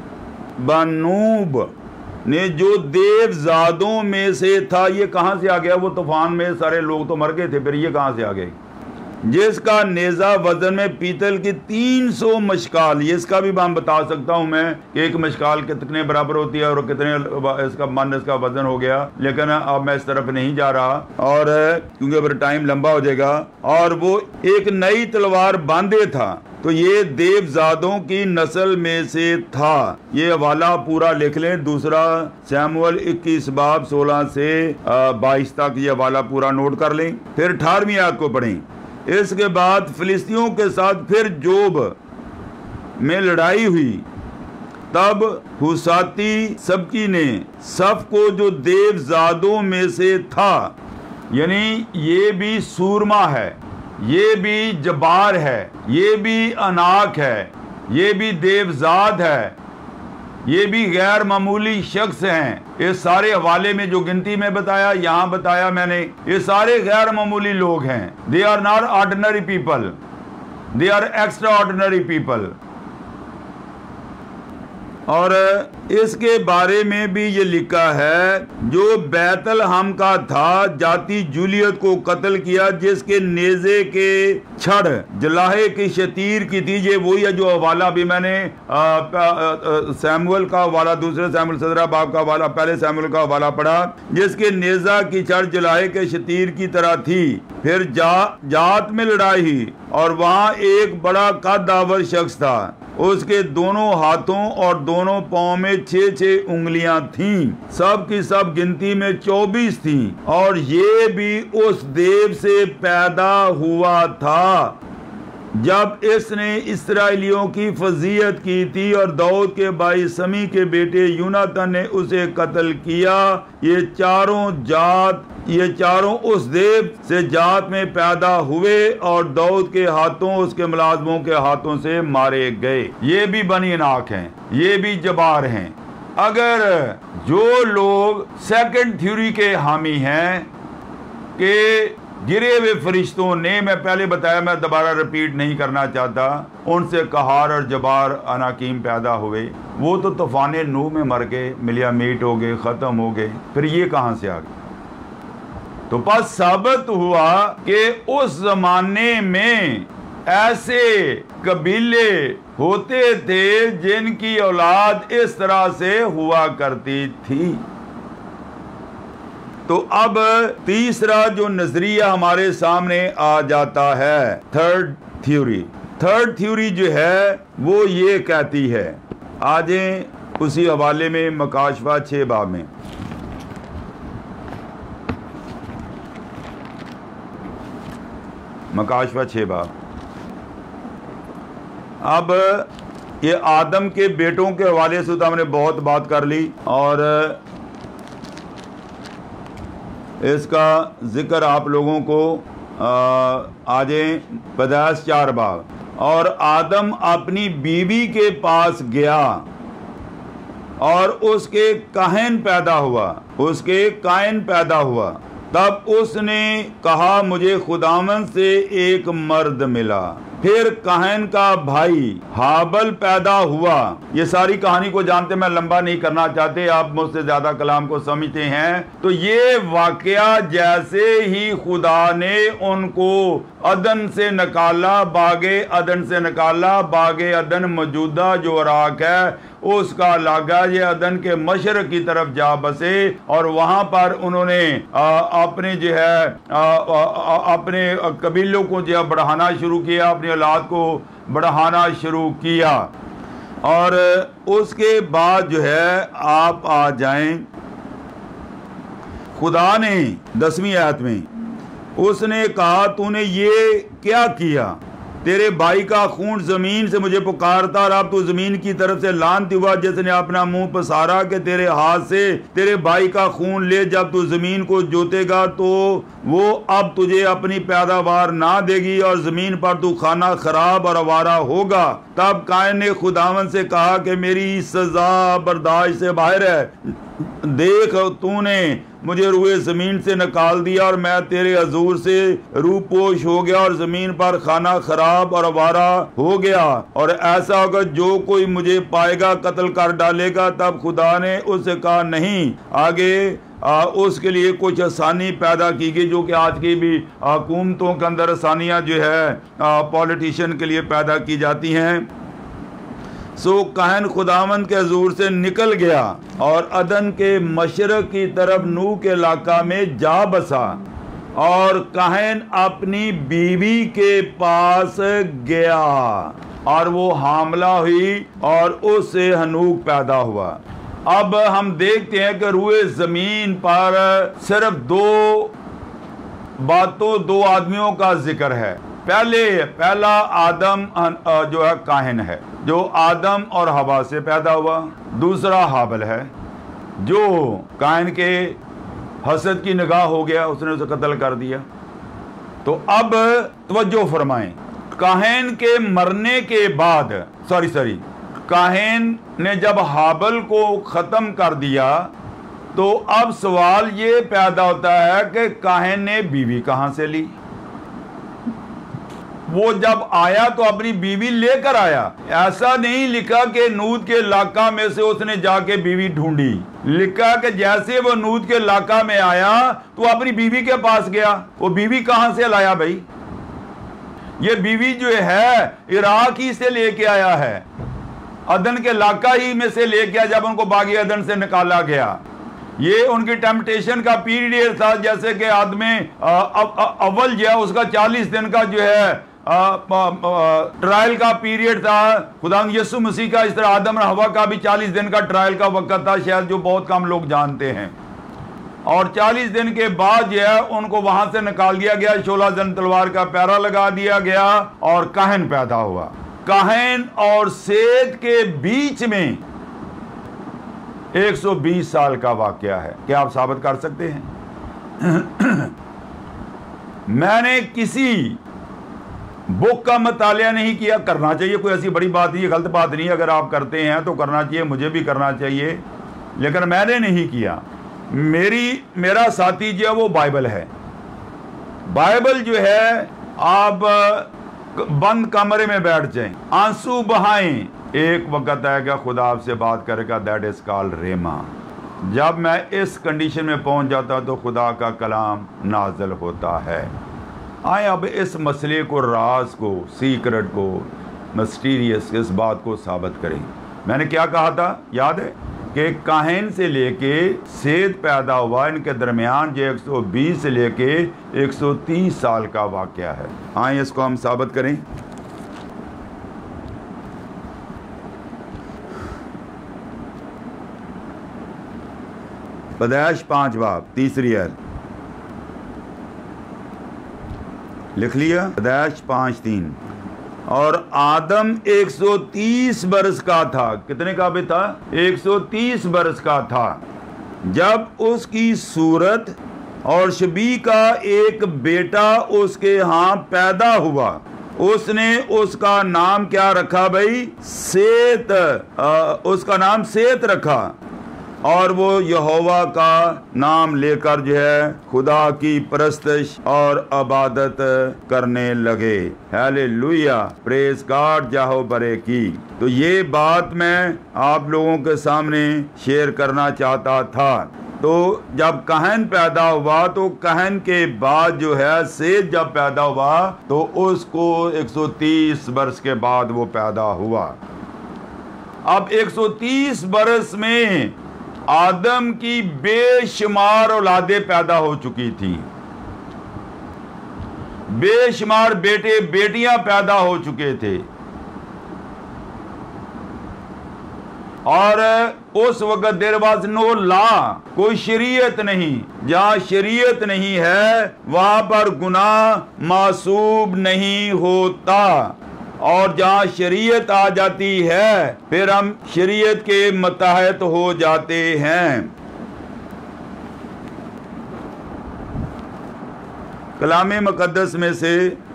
बनूब ने जो देवजादों में से था, ये कहां से आ गया? वो तूफान में सारे लोग तो मर गए थे, फिर ये कहां से आ गए? जिसका नेजा वजन में पीतल की 300 मशकाल, ये इसका भी हम बता सकता हूं मैं कि एक मशकाल कितने बराबर होती है और कितने इसका वजन हो गया, लेकिन अब मैं इस तरफ नहीं जा रहा, और क्योंकि अब टाइम लंबा हो जाएगा। और वो एक नई तलवार बांधे था, तो ये देवजादों की नस्ल में से था। ये हवाला पूरा लिख लें, दूसरा सैमुअल 21 बाब 16 से 22 तक, ये हवाला पूरा नोट कर लें। फिर 18वीं आयत को पढ़ें। इसके बाद फिलिस्तियों के साथ फिर जोब में लड़ाई हुई। तब हुसाती सबकी ने सफ को जो देवजादों में से था, यानी ये भी सूरमा है, ये भी जबार है, ये भी अनाक है, ये भी देवजाद है, ये भी गैर मामूली शख्स हैं। इस सारे हवाले में जो गिनती में बताया, यहाँ बताया मैंने, ये सारे गैर मामूली लोग हैं। They are not ordinary people, they are extraordinary people. और इसके बारे में भी ये लिखा है, जो बैतल हम का था जाति जूलियत को कत्ल किया, जिसके नेजे के छड़ जलाहे की शतीर की थी। ये वही है जो हवाला भी मैंने सैमुअल का हवाला, दूसरे सैमुअल 17 बाब का हवाला, पहले सैमुअल का हवाला पढ़ा, जिसके नेजा की छड़ जलाहे के शतीर की तरह थी। फिर जात में लड़ाई हुई और वहां एक बड़ा कद्दावर शख्स था, उसके दोनों हाथों और दोनों पांव में 6-6 उंगलियां थीं, सब की सब गिनती में 24 थीं, और ये भी उस देव से पैदा हुआ था जब इसने इस्राएलियों की फजीयत की थी, और दाऊद के भाई समी के बेटे यूनातन ने उसे कत्ल किया। ये चारों उस देव से जात में पैदा हुए और दाऊद के हाथों, उसके मुलाजमों के हाथों से मारे गए। ये भी बनी अनाक हैं, ये भी जबार हैं। अगर जो लोग सेकंड थ्योरी के हामी हैं कि गिरे हुए फरिश्तों ने, मैं पहले बताया, मैं दोबारा रिपीट नहीं करना चाहता, उनसे कहार और जबार अनाकीम पैदा हुए, वो तो तूफान नूह में मर गए, मिलिया मीट हो गए, ख़त्म हो गए, फिर ये कहाँ से आ गए? तो बस साबित हुआ कि उस जमाने में ऐसे कबीले होते थे जिनकी औलाद इस तरह से हुआ करती थी। तो अब तीसरा जो नजरिया हमारे सामने आ जाता है, थर्ड थ्योरी जो है वो ये कहती है, आजे उसी हवाले में मकाशफा 6 बाब में, मकाशफा 6 बाब। अब ये आदम के बेटों के हवाले से तो हमने बहुत बात कर ली, और इसका जिक्र आप लोगों को आजे पैदाइश 4 बाब। और आदम अपनी बीवी के पास गया और उसके कायन पैदा हुआ, तब उसने कहा मुझे खुदावन से एक मर्द मिला। फिर कायन का भाई हाबल पैदा हुआ। ये सारी कहानी को जानते, मैं लंबा नहीं करना चाहते, आप मुझसे ज्यादा कलाम को समझते हैं। तो ये वाकया जैसे ही खुदा ने उनको अदन से निकाला, बागे अदन मौजूदा जो इराक है उसका लागा, ये अदन के मशरक की तरफ जा बसे, और वहां पर उन्होंने अपने जो है अपने कबीलों को जो है बढ़ाना शुरू किया, अपनी औलाद को बढ़ाना शुरू किया। और उसके बाद जो है आप आ जाएं, खुदा ने 10वीं आयत में उसने कहा तूने ये क्या किया, तेरे भाई का खून जमीन से मुझे पुकारता, और अब तू जमीन की तरफ से लानती हुआ जिसने अपना मुंह पसारा कि तेरे हाथ से तेरे भाई का खून ले, जब तू जमीन को जोतेगा तो वो अब तुझे अपनी पैदावार ना देगी और जमीन पर तू खाना खराब और आवारा होगा। तब कायन ने खुदावन से कहा कि मेरी सजा बर्दाश्त से बाहर है, देख तूने मुझे रुए जमीन से निकाल दिया और मैं तेरे हजूर से रूपोश हो गया और जमीन पर खाना खराब और आवारा हो गया, और ऐसा होगा जो कोई मुझे पाएगा कत्ल कर डालेगा। तब खुदा ने उससे कहा नहीं, आगे उसके लिए कुछ आसानी पैदा की गई, जो कि आज की भी हुकूमतों के अंदर आसानियाँ जो है पॉलिटिशियन के लिए पैदा की जाती हैं। सो कायन खुदावंद के हजूर से निकल गया और अदन के मशरक की तरफ नूह के इलाका में जा बसा, और कायन अपनी बीवी के पास गया और वो हामला हुई और उससे हनूक पैदा हुआ। अब हम देखते हैं कि रुए जमीन पर सिर्फ 2 बातों, 2 आदमियों का जिक्र है। पहला आदम जो है काहिन है, जो आदम और हवा से पैदा हुआ। दूसरा हाबिल है, जो काहिन के हसद की निगाह हो गया, उसने उसे कत्ल कर दिया। तो अब तवज्जो फरमाएं, काहिन के मरने के बाद काहिन ने जब हाबिल को खत्म कर दिया, तो अब सवाल ये पैदा होता है कि काहिन ने बीवी कहां से ली? वो जब आया तो अपनी बीवी लेकर आया। ऐसा नहीं लिखा कि नूद के इलाका में से उसने जाके बीवी ढूंढी, लिखा कि जैसे वो नूद के इलाका में आया तो अपनी बीवी के पास गया। वो बीवी कहां से लाया भाई? ये बीवी जो है इराक ही से लेके आया है, अदन के इलाका ही में से लेके आया जब उनको बागी अदन से निकाला गया। ये उनकी टेम्पटेशन का पीरियड था, जैसे कि आदमी अव्वल जो है उसका 40 दिन का जो है ट्रायल का पीरियड था। खुदा यसु मसीह का इस तरह आदम और हवा का भी 40 दिन का ट्रायल का वक्त था, शायद जो बहुत कम लोग जानते हैं। और 40 दिन के बाद जो है उनको वहां से निकाल दिया गया, 16 जन तलवार का पैरा लगा दिया गया और काहिन पैदा हुआ। काहिन और सेत के बीच में 120 साल का वाकया है। क्या आप साबित कर सकते हैं? मैंने किसी बुक का मुतालिया नहीं किया, करना चाहिए, कोई ऐसी बड़ी बात नहीं है, गलत बात नहीं है। अगर आप करते हैं तो करना चाहिए, मुझे भी करना चाहिए, लेकिन मैंने नहीं किया। मेरा साथी जो है वो बाइबल है। बाइबल जो है, आप बंद कमरे में बैठ जाएं, आंसू बहाएं, एक वक्त आएगा खुदा आपसे बात करेगा, दैट इज कॉल्ड रेमा। जब मैं इस कंडीशन में पहुंच जाता तो खुदा का कलाम नाज़िल होता है। आए अब इस मसले को, राज को, सीक्रेट को, मिस्टीरियस, इस बात को साबित करें। मैंने क्या कहा था याद है कि काहिन से लेके सेत पैदा हुआ, इनके दरमियान जो 120 से लेके 130 साल का वाकया है। आए इसको हम साबित करें। पैदाइश 5 बाब 3 आयत लिख लिया। पैदाइश 5:3। और आदम 130 बरस का था। कितने का भी था? 130 बरस का था जब उसकी सूरत और शबी का एक बेटा उसके यहाँ पैदा हुआ। उसने उसका नाम क्या रखा भाई? सेत। उसका नाम सेत रखा। और वो यहोवा का नाम लेकर जो है खुदा की परस्तिश और इबादत करने लगे। हालेलुया, प्रेज गॉड, जाहो बरे की। तो ये बात मैं आप लोगों के सामने शेयर करना चाहता था। तो जब काहिन पैदा हुआ तो काहिन के बाद जो है सेत जब पैदा हुआ तो उसको 130 बरस के बाद वो पैदा हुआ। अब 130 बरस में आदम की बेशुमार औलादें पैदा हो चुकी थी, बेशुमार बेटे बेटियां पैदा हो चुके थे। और उस वक्त देर वाज नो लॉ, कोई शरीयत नहीं। जहां शरीयत नहीं है वहां पर गुनाह मासूब नहीं होता। और जहां शरीयत आ जाती है फिर हम शरीयत के मुताहत हो जाते हैं। कलाम मुकद्दस में से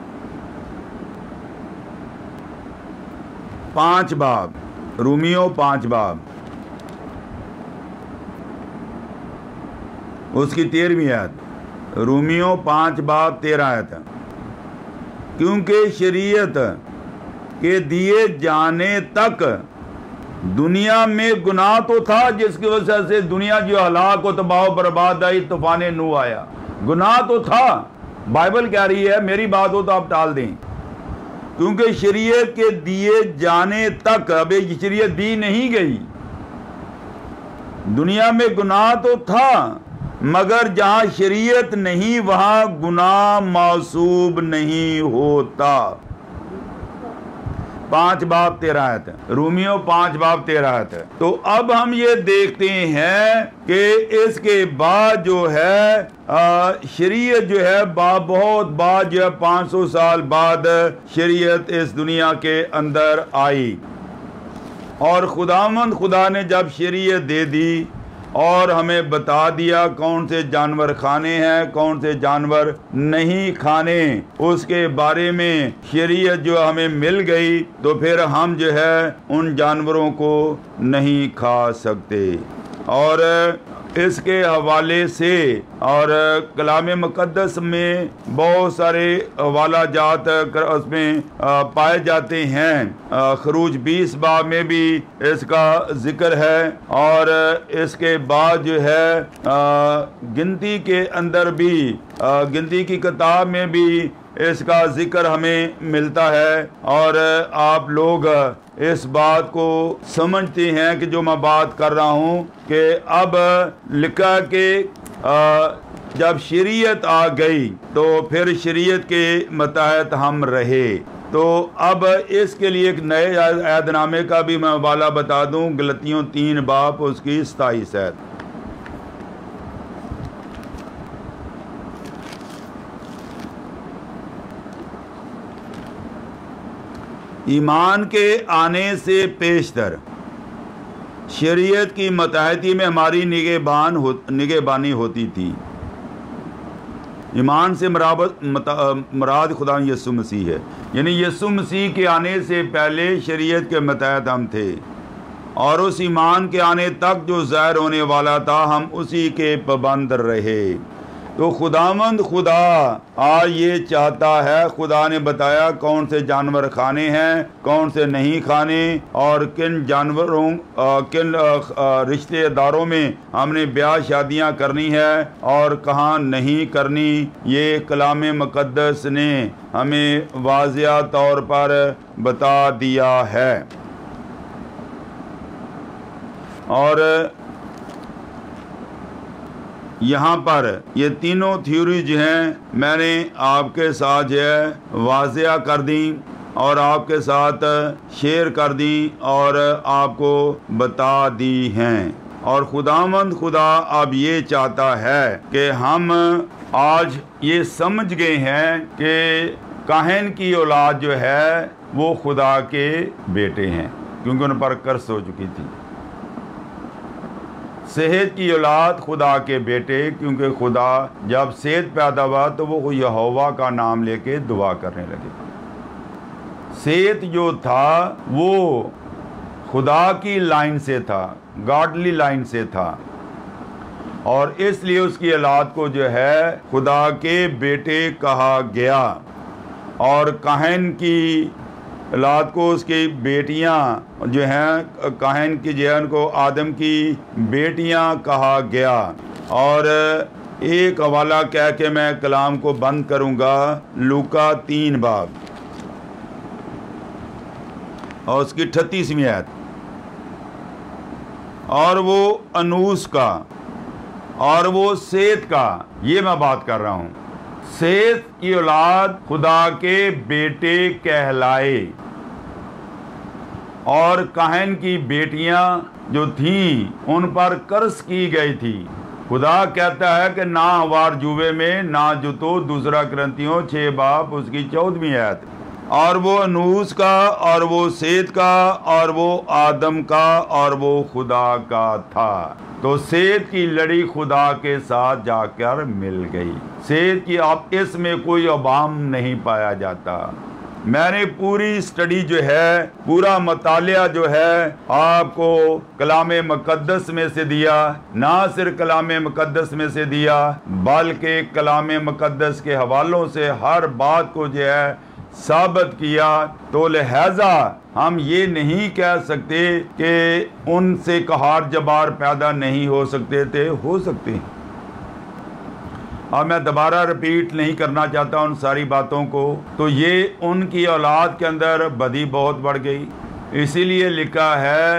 5 बाब, रोमियो 5 बाब, उसकी 13वीं आयत, रोमियो 5 बाब 13 आयत। क्योंकि शरीयत के दिए जाने तक दुनिया में गुनाह तो था, जिसकी वजह से दुनिया जो हलाक और तबाह बर्बाद आई, तूफान नू आया। गुनाह तो था, बाइबल कह रही है, मेरी बात हो तो आप टाल दें। क्योंकि शरीयत के दिए जाने तक, अब ये शरीयत दी नहीं गई, दुनिया में गुनाह तो था, मगर जहां शरीयत नहीं वहां गुनाह मासूब नहीं होता। 5 बाब 13 आयत है। रूमियो 5 बाब 13 आयत है। तो अब हम ये देखते हैं कि इसके बाद जो है शरीयत जो है बहुत बाद जो है 500 साल बाद शरीयत इस दुनिया के अंदर आई। और खुदावंद खुदा ने जब शरीयत दे दी और हमें बता दिया कौन से जानवर खाने हैं, कौन से जानवर नहीं खाने, उसके बारे में शरीयत जो हमें मिल गई, तो फिर हम जो है उन जानवरों को नहीं खा सकते। और इसके हवाले से और कलाम मुक़द्दस में बहुत सारे हवाला जात उसमें पाए जाते हैं। खरूज 20 बाब में भी इसका जिक्र है और इसके बाद जो है गिनती के अंदर भी गिनती की किताब में भी इसका जिक्र हमें मिलता है। और आप लोग इस बात को समझते हैं कि जो मैं बात कर रहा हूँ कि अब लिखा कि जब शरीयत आ गई तो फिर शरीयत के मतहत हम रहे। तो अब इसके लिए एक नए अहदनामे का भी मैं हवाला बता दूँ, गलतियों 3 बाब उसकी 27 है। ईमान के आने से पेशतर शरीयत की मतहती में हमारी निगहबानी होती थी। ईमान से मुराद खुदा यसु मसीह है, यानी यसु मसीह के आने से पहले शरीयत के मतहत हम थे और उस ईमान के आने तक जो ज़ाहिर होने वाला था हम उसी के पाबंद रहे। तो खुदावंद खुदा आज ये चाहता है, खुदा ने बताया कौन से जानवर खाने हैं, कौन से नहीं खाने, और किन जानवरों किन रिश्तेदारों में हमने ब्याह शादियां करनी है और कहाँ नहीं करनी। ये कलाम मुक़द्दस ने हमें वाज़िया तौर पर बता दिया है। और यहाँ पर ये तीनों थ्योरी जो हैं मैंने आपके साथ जो है वाज़िया कर दी और आपके साथ शेयर कर दी और आपको बता दी हैं। और खुदावंद खुदा अब ये चाहता है कि हम आज ये समझ गए हैं कि काहिन की औलाद जो है वो खुदा के बेटे हैं, क्योंकि उन पर कर्स हो चुकी थी। सेहत की औलाद खुदा के बेटे, क्योंकि खुदा जब सेहत पैदा हुआ तो वो यहोवा का नाम लेके दुआ करने लगे। सेहत जो था वो खुदा की लाइन से था, गॉडली लाइन से था, और इसलिए उसकी औलाद को जो है खुदा के बेटे कहा गया। और काहिन की औलाद को उसकी बेटियां जो हैं, काहिन की जो है उनको आदम की बेटियां कहा गया। और एक हवाला कह के मैं कलाम को बंद करूंगा, लूका 3 बाब और उसकी 38वीं आयत। और वो अनूस का और वो सेत का, ये मैं बात कर रहा हूँ। सेत की औलाद खुदा के बेटे कहलाए और काहिन की बेटियां जो थीं उन पर कर्ज की गई थी। खुदा कहता है कि ना हवार जुवे में ना जुतो, 2 कुरिन्थियों 6 बाब उसकी 14वीं आयत। और वो अनूस का और वो सेत का और वो आदम का और वो खुदा का था। तो सेत की लड़ी खुदा के साथ जाकर मिल गई। सेत की अब इसमें कोई अबाम नहीं पाया जाता। मैंने पूरी स्टडी जो है, पूरा मतालिया जो है आपको कलाम मुक़द्दस में से दिया, ना सिर्फ कलाम मुक़द्दस में से दिया बल्कि कलाम मुक़द्दस के हवालों से हर बात को जो है साबित किया। तो लिहाजा हम ये नहीं कह सकते कि उनसे कहार जबार पैदा नहीं हो सकते थे, हो सकते हैं। अब मैं दोबारा रिपीट नहीं करना चाहता उन सारी बातों को। तो ये उनकी औलाद के अंदर बदी बहुत बढ़ गई, इसीलिए लिखा है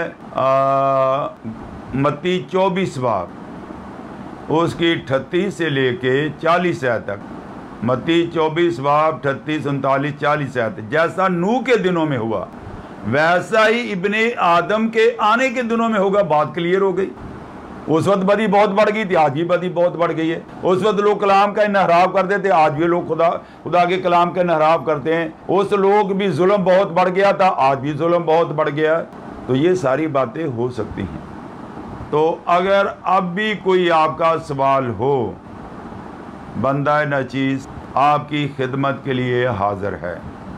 मत्ती 24 बाब उसकी 38 से लेके 40 आयत तक। मत्ती 24 बाब 38, 39, 40 आयत। जैसा नूह के दिनों में हुआ वैसा ही इब्ने आदम के आने के दिनों में होगा। बात क्लियर हो गई। उस वक्त बदी बहुत बढ़ गई थी, आज भी बदी बहुत बढ़ गई है। उस वक्त लोग कलाम का इनहराफ करते थे, आज भी लोग खुदा के कलाम का इनहराफ करते हैं। उस लोग भी जुल्म बहुत बढ़ गया था, आज भी जुल्म बहुत बढ़ गया। तो ये सारी बातें हो सकती हैं। तो अगर अब भी कोई आपका सवाल हो, बंदा नचीज आपकी खिदमत के लिए हाजिर है।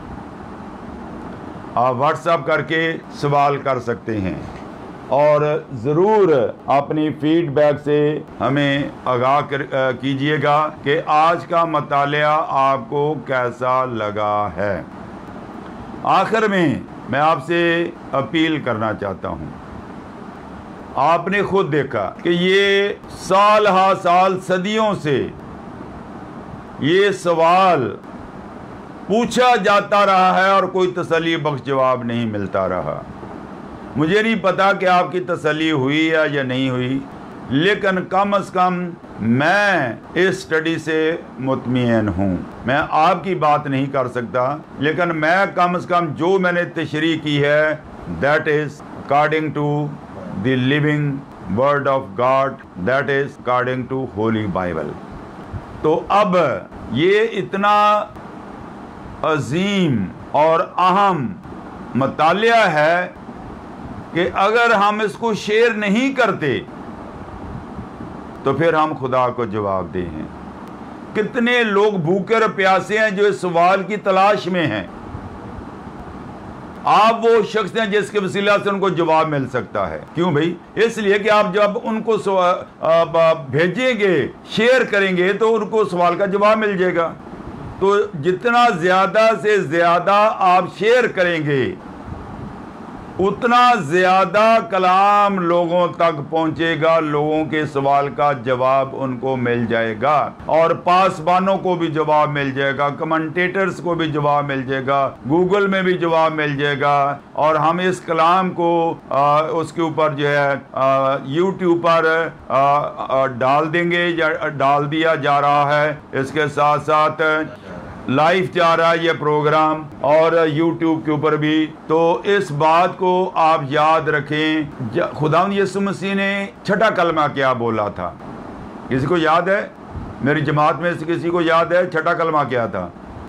आप व्हाट्सएप करके सवाल कर सकते हैं और ज़रूर अपनी फीडबैक से हमें आगाह कीजिएगा कि आज का मतालिया आपको कैसा लगा है। आखिर में मैं आपसे अपील करना चाहता हूँ। आपने खुद देखा कि ये साल हा साल सदियों से ये सवाल पूछा जाता रहा है और कोई तसल्ली बख्श जवाब नहीं मिलता रहा। मुझे नहीं पता कि आपकी तसल्ली हुई है या नहीं हुई, लेकिन कम से कम मैं इस स्टडी से मुतमईन हूँ। मैं आपकी बात नहीं कर सकता, लेकिन मैं कम से कम जो मैंने तशरीह की है, that is according to the living word of God, that is according to holy Bible. तो अब ये इतना अजीम और अहम मतालिया है कि अगर हम इसको शेयर नहीं करते तो फिर हम खुदा को जवाब दे हैं। कितने लोग भूखे और प्यासे हैं जो इस सवाल की तलाश में हैं। आप वो शख्स हैं जिसके वसीला से उनको जवाब मिल सकता है। क्यों भाई? इसलिए कि आप जब उनको भेजेंगे, शेयर करेंगे, तो उनको सवाल का जवाब मिल जाएगा। तो जितना ज़्यादा से ज़्यादा आप शेयर करेंगे, उतना ज़्यादा कलाम लोगों तक पहुंचेगा, लोगों के सवाल का जवाब उनको मिल जाएगा और पासबानों को भी जवाब मिल जाएगा, कमेंटेटर्स को भी जवाब मिल जाएगा, गूगल में भी जवाब मिल जाएगा। और हम इस कलाम को उसके ऊपर जो है यूट्यूब पर डाल देंगे या डाल दिया जा रहा है। इसके साथ साथ लाइव जा रहा है ये प्रोग्राम और यूट्यूब के ऊपर भी। तो इस बात को आप याद रखें। खुदावंद यीशु मसीह ने छठा कलमा क्या बोला था? किसी को याद है? मेरी जमात में से किसी को याद है छठा कलमा क्या था?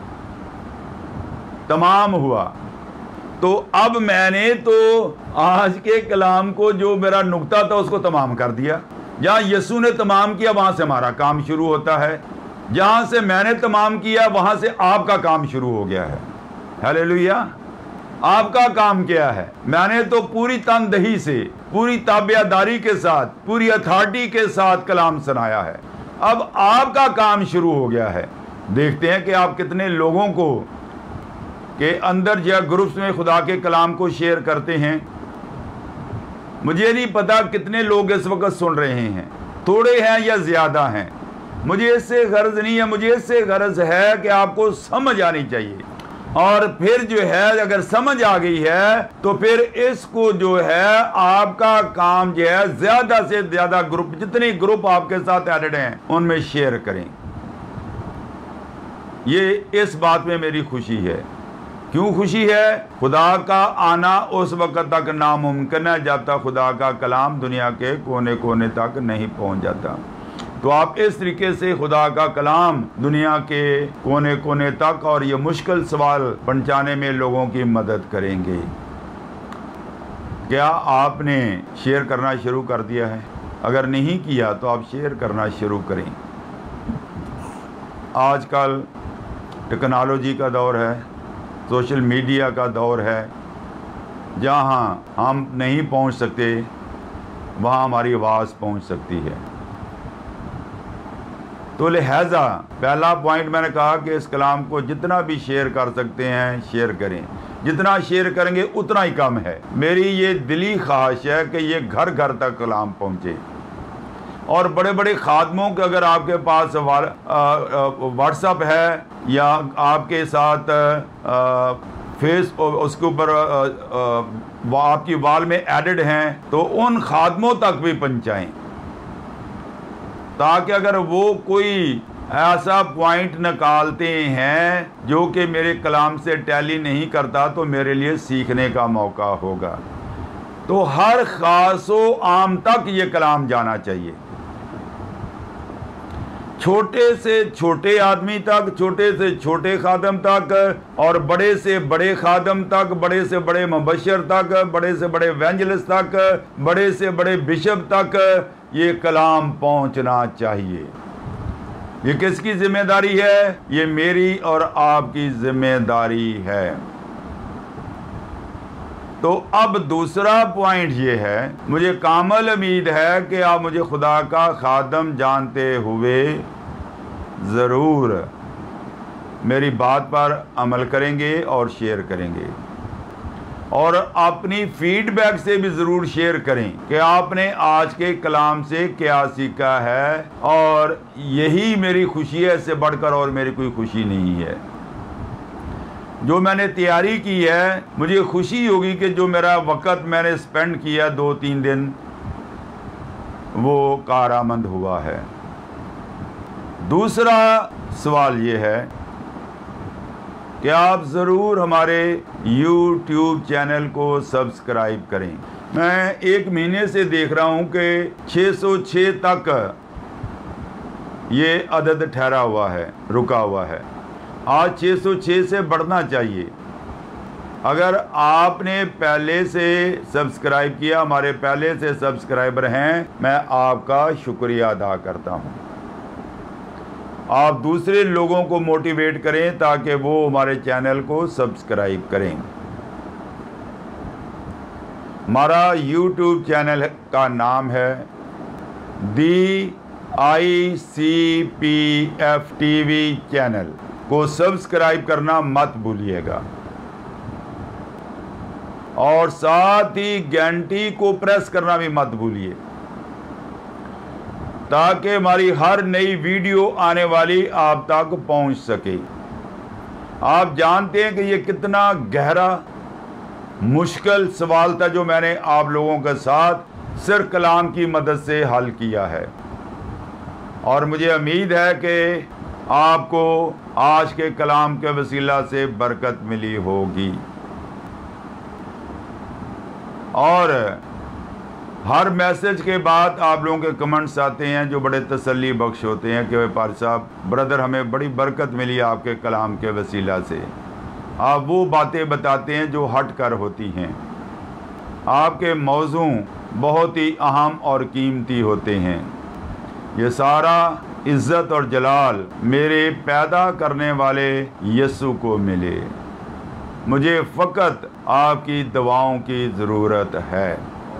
तमाम हुआ। तो अब मैंने तो आज के कलाम को, जो मेरा नुक्ता था, उसको तमाम कर दिया। जहाँ यीशु ने तमाम किया वहां से हमारा काम शुरू होता है। जहां से मैंने तमाम किया वहां से आपका काम शुरू हो गया है। हालेलुया। आपका काम क्या है? मैंने तो पूरी तनदही से, पूरी ताबियादारी के साथ, पूरी अथॉरिटी के साथ कलाम सुनाया है। अब आपका काम शुरू हो गया है। देखते हैं कि आप कितने लोगों को के अंदर जो ग्रुप्स में खुदा के कलाम को शेयर करते हैं। मुझे नहीं पता कितने लोग इस वक्त सुन रहे हैं, थोड़े हैं या ज्यादा हैं। मुझे इससे गर्ज नहीं है, मुझे इससे गर्ज है कि आपको समझ आनी चाहिए। और फिर जो है, अगर समझ आ गई है तो फिर इसको जो है आपका काम जो है ज्यादा से ज्यादा ग्रुप, जितने ग्रुप आपके साथ एडेड हैं, उनमें शेयर करें। ये इस बात में मेरी खुशी है। क्यों खुशी है? खुदा का आना उस वक्त तक नामुमकिन है जब तक खुदा का कलाम दुनिया के कोने कोने तक नहीं पहुंच जाता। तो आप इस तरीके से खुदा का कलाम दुनिया के कोने कोने तक और ये मुश्किल सवाल पहुंचाने में लोगों की मदद करेंगे। क्या आपने शेयर करना शुरू कर दिया है? अगर नहीं किया तो आप शेयर करना शुरू करें। आजकल टेक्नोलॉजी का दौर है, सोशल मीडिया का दौर है। जहाँ हम नहीं पहुँच सकते वहाँ हमारी आवाज़ पहुँच सकती है। तो लिहाजा पहला पॉइंट मैंने कहा कि इस कलाम को जितना भी शेयर कर सकते हैं शेयर करें। जितना शेयर करेंगे उतना ही कम है। मेरी ये दिली ख्वाहिश है कि ये घर घर तक कलाम पहुँचे। और बड़े बड़े खादमों के अगर आपके पास व्हाट्सएप है या आपके साथ फेस उसके ऊपर आपकी वाल में एडेड हैं, तो उन खादमों तक भी पहुँचाएँ, ताकि अगर वो कोई ऐसा पॉइंट निकालते हैं जो कि मेरे कलाम से टैली नहीं करता, तो मेरे लिए सीखने का मौका होगा। तो हर खास व आम तक ये कलाम जाना चाहिए, छोटे से छोटे आदमी तक, छोटे से छोटे खादम तक, और बड़े से बड़े खादम तक, बड़े से बड़े मुबशर तक, बड़े से बड़े एवेंजलिस्ट तक, बड़े से बड़े बिशप तक ये कलाम पहुंचना चाहिए। ये किसकी जिम्मेदारी है? ये मेरी और आपकी जिम्मेदारी है। तो अब दूसरा पॉइंट ये है, मुझे कामल उम्मीद है कि आप मुझे खुदा का खादम जानते हुए ज़रूर मेरी बात पर अमल करेंगे और शेयर करेंगे, और अपनी फीडबैक से भी ज़रूर शेयर करें कि आपने आज के कलाम से क्या सीखा है। और यही मेरी खुशी है, इससे बढ़कर और मेरी कोई खुशी नहीं है। जो मैंने तैयारी की है, मुझे खुशी होगी कि जो मेरा वक़्त मैंने स्पेंड किया 2-3 दिन, वो कारआमद हुआ है। दूसरा सवाल ये है कि आप ज़रूर हमारे YouTube चैनल को सब्सक्राइब करें। मैं 1 महीने से देख रहा हूँ कि 606 तक ये अदद ठहरा हुआ है, रुका हुआ है। आज 606 से बढ़ना चाहिए। अगर आपने पहले से सब्सक्राइब किया, हमारे पहले से सब्सक्राइबर हैं, मैं आपका शुक्रिया अदा करता हूँ। आप दूसरे लोगों को मोटिवेट करें ताकि वो हमारे चैनल को सब्सक्राइब करें। हमारा YouTube चैनल का नाम है ICPF TV चैनल, को सब्सक्राइब करना मत भूलिएगा, और साथ ही घंटी को प्रेस करना भी मत भूलिए, ताकि हमारी हर नई वीडियो आने वाली आप तक पहुंच सके। आप जानते हैं कि ये कितना गहरा मुश्किल सवाल था जो मैंने आप लोगों के साथ सिर्फ कलाम की मदद से हल किया है, और मुझे उम्मीद है कि आपको आज के कलाम के वसीला से बरकत मिली होगी। और हर मैसेज के बाद आप लोगों के कमेंट्स आते हैं जो बड़े तसल्ली बख्श होते हैं कि व्यापारी साहब, ब्रदर, हमें बड़ी बरकत मिली आपके कलाम के वसीला से। आप वो बातें बताते हैं जो हट कर होती हैं। आपके मौजू बहुत ही अहम और कीमती होते हैं। ये सारा इज़्ज़त और जलाल मेरे पैदा करने वाले यीशु को मिले। मुझे फ़कत आपकी दुआओं की ज़रूरत है।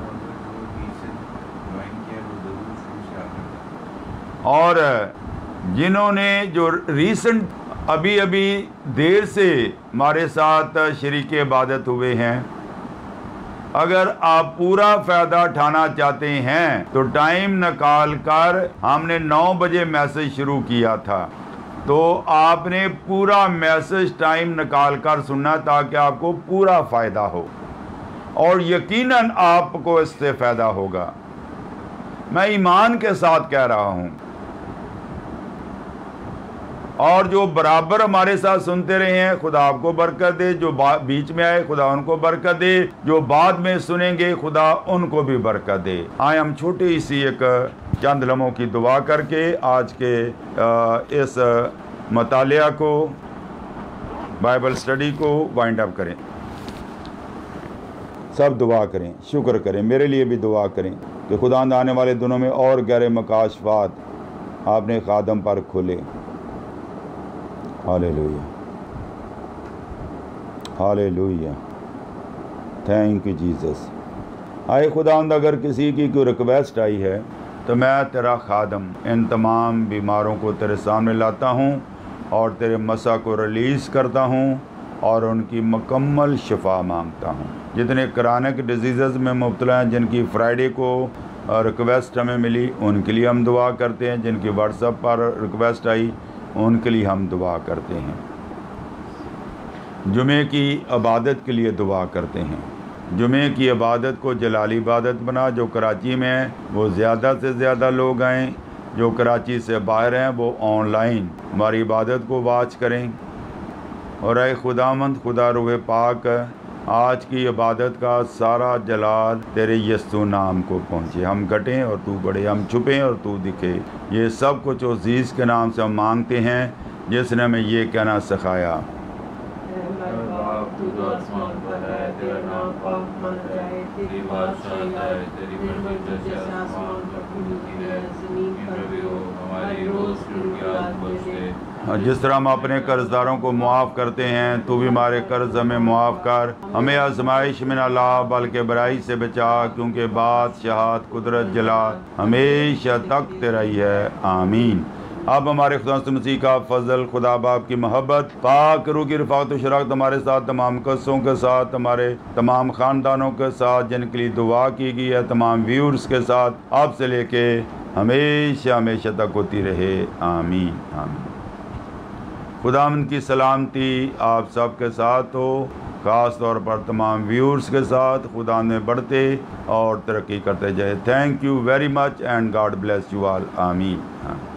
और जिन्होंने जो रीसेंट अभी देर से हमारे साथ शरीक इबादत हुए हैं, अगर आप पूरा फ़ायदा उठाना चाहते हैं तो टाइम निकाल कर, हमने 9 बजे मैसेज शुरू किया था, तो आपने पूरा मैसेज टाइम निकाल कर सुनना ताकि आपको पूरा फ़ायदा हो, और यकीनन आपको इससे फ़ायदा होगा। मैं ईमान के साथ कह रहा हूँ। और जो बराबर हमारे साथ सुनते रहे हैं, खुदा आपको बरकत दे। जो बीच में आए, खुदा उनको बरकत दे। जो बाद में सुनेंगे, खुदा उनको भी बरकत दे। आए हम छोटी सी एक चंद लम्हों की दुआ करके आज के इस मतालिया को, बाइबल स्टडी को वाइंड अप करें। सब दुआ करें, शुक्र करें, मेरे लिए भी दुआ करें कि खुदा आने वाले दिनों में और गहरे मकाशफात आपने खादम पर खोले। Hallelujah, hallelujah, thank you Jesus. आए खुदावंद, अगर किसी की कोई रिक्वेस्ट आई है तो मैं तेरा खादम इन तमाम बीमारों को तेरे सामने लाता हूँ और तेरे मसा को रिलीज़ करता हूँ और उनकी मुकम्मल शिफा मांगता हूँ। जितने क्रॉनिक डिजीज़ में मुब्तला हैं, जिनकी फ्राइडे को रिक्वेस्ट हमें मिली, उनके लिए हम दुआ करते हैं। जिनकी व्हाट्सएप पर रिक्वेस्ट आई, उनके लिए हम दुआ करते हैं। जुमे की इबादत के लिए दुआ करते हैं। जुमे की इबादत को जलाली इबादत बना। जो कराची में है वो ज़्यादा से ज़्यादा लोग आएँ जो कराची से बाहर हैं वो ऑनलाइन हमारी इबादत को वाच करें। और ऐ खुदामंद खुदा रूह पाक, आज की इबादत का सारा जलाल तेरे यस्सु नाम को पहुँचे। हम घटें और तू बढ़े, हम छुपें और तू दिखे। ये सब कुछ उस अज़ीज़ के नाम से हम मांगते हैं जिसने हमें ये कहना सिखाया। तू तो आसमान पर है, तेरा नाम पाक माना जाए, तेरी बादशाहत आए, तेरी मर्ज़ी जैसे आसमान पर होती है ज़मीन पर भी हो। हमारी रोज़ की आज मुझे, जिस तरह हम अपने कर्जदारों को मुआफ़ करते हैं, तू भी हमारे कर्ज हमें मुआफ़ कर। हमें आज़माइश में न ला बल्कि बुराई से बचा, क्योंकि बादशाहत कुदरत जलाल हमेशा तक तेरा ही है। आमीन। अब हमारे खुदा मसीह का फजल, खुदा बाप की मोहब्बत, पाक रूह की रफ़ाक़त व शराकत हमारे साथ, तमाम कस्सों के साथ, हमारे तमाम ख़ानदानों के साथ जिनके लिए दुआ की गई है, तमाम व्यूअर्स के साथ, अब से लेके हमेशा हमेशा तक होती रहे। आमीन आमीन। खुदावंद की सलामती आप सब के साथ हो, ख़ास तौर पर तमाम व्यूअर्स के साथ। खुदा में बढ़ते और तरक्की करते जाए। Thank you very much and God bless you all. आमीन।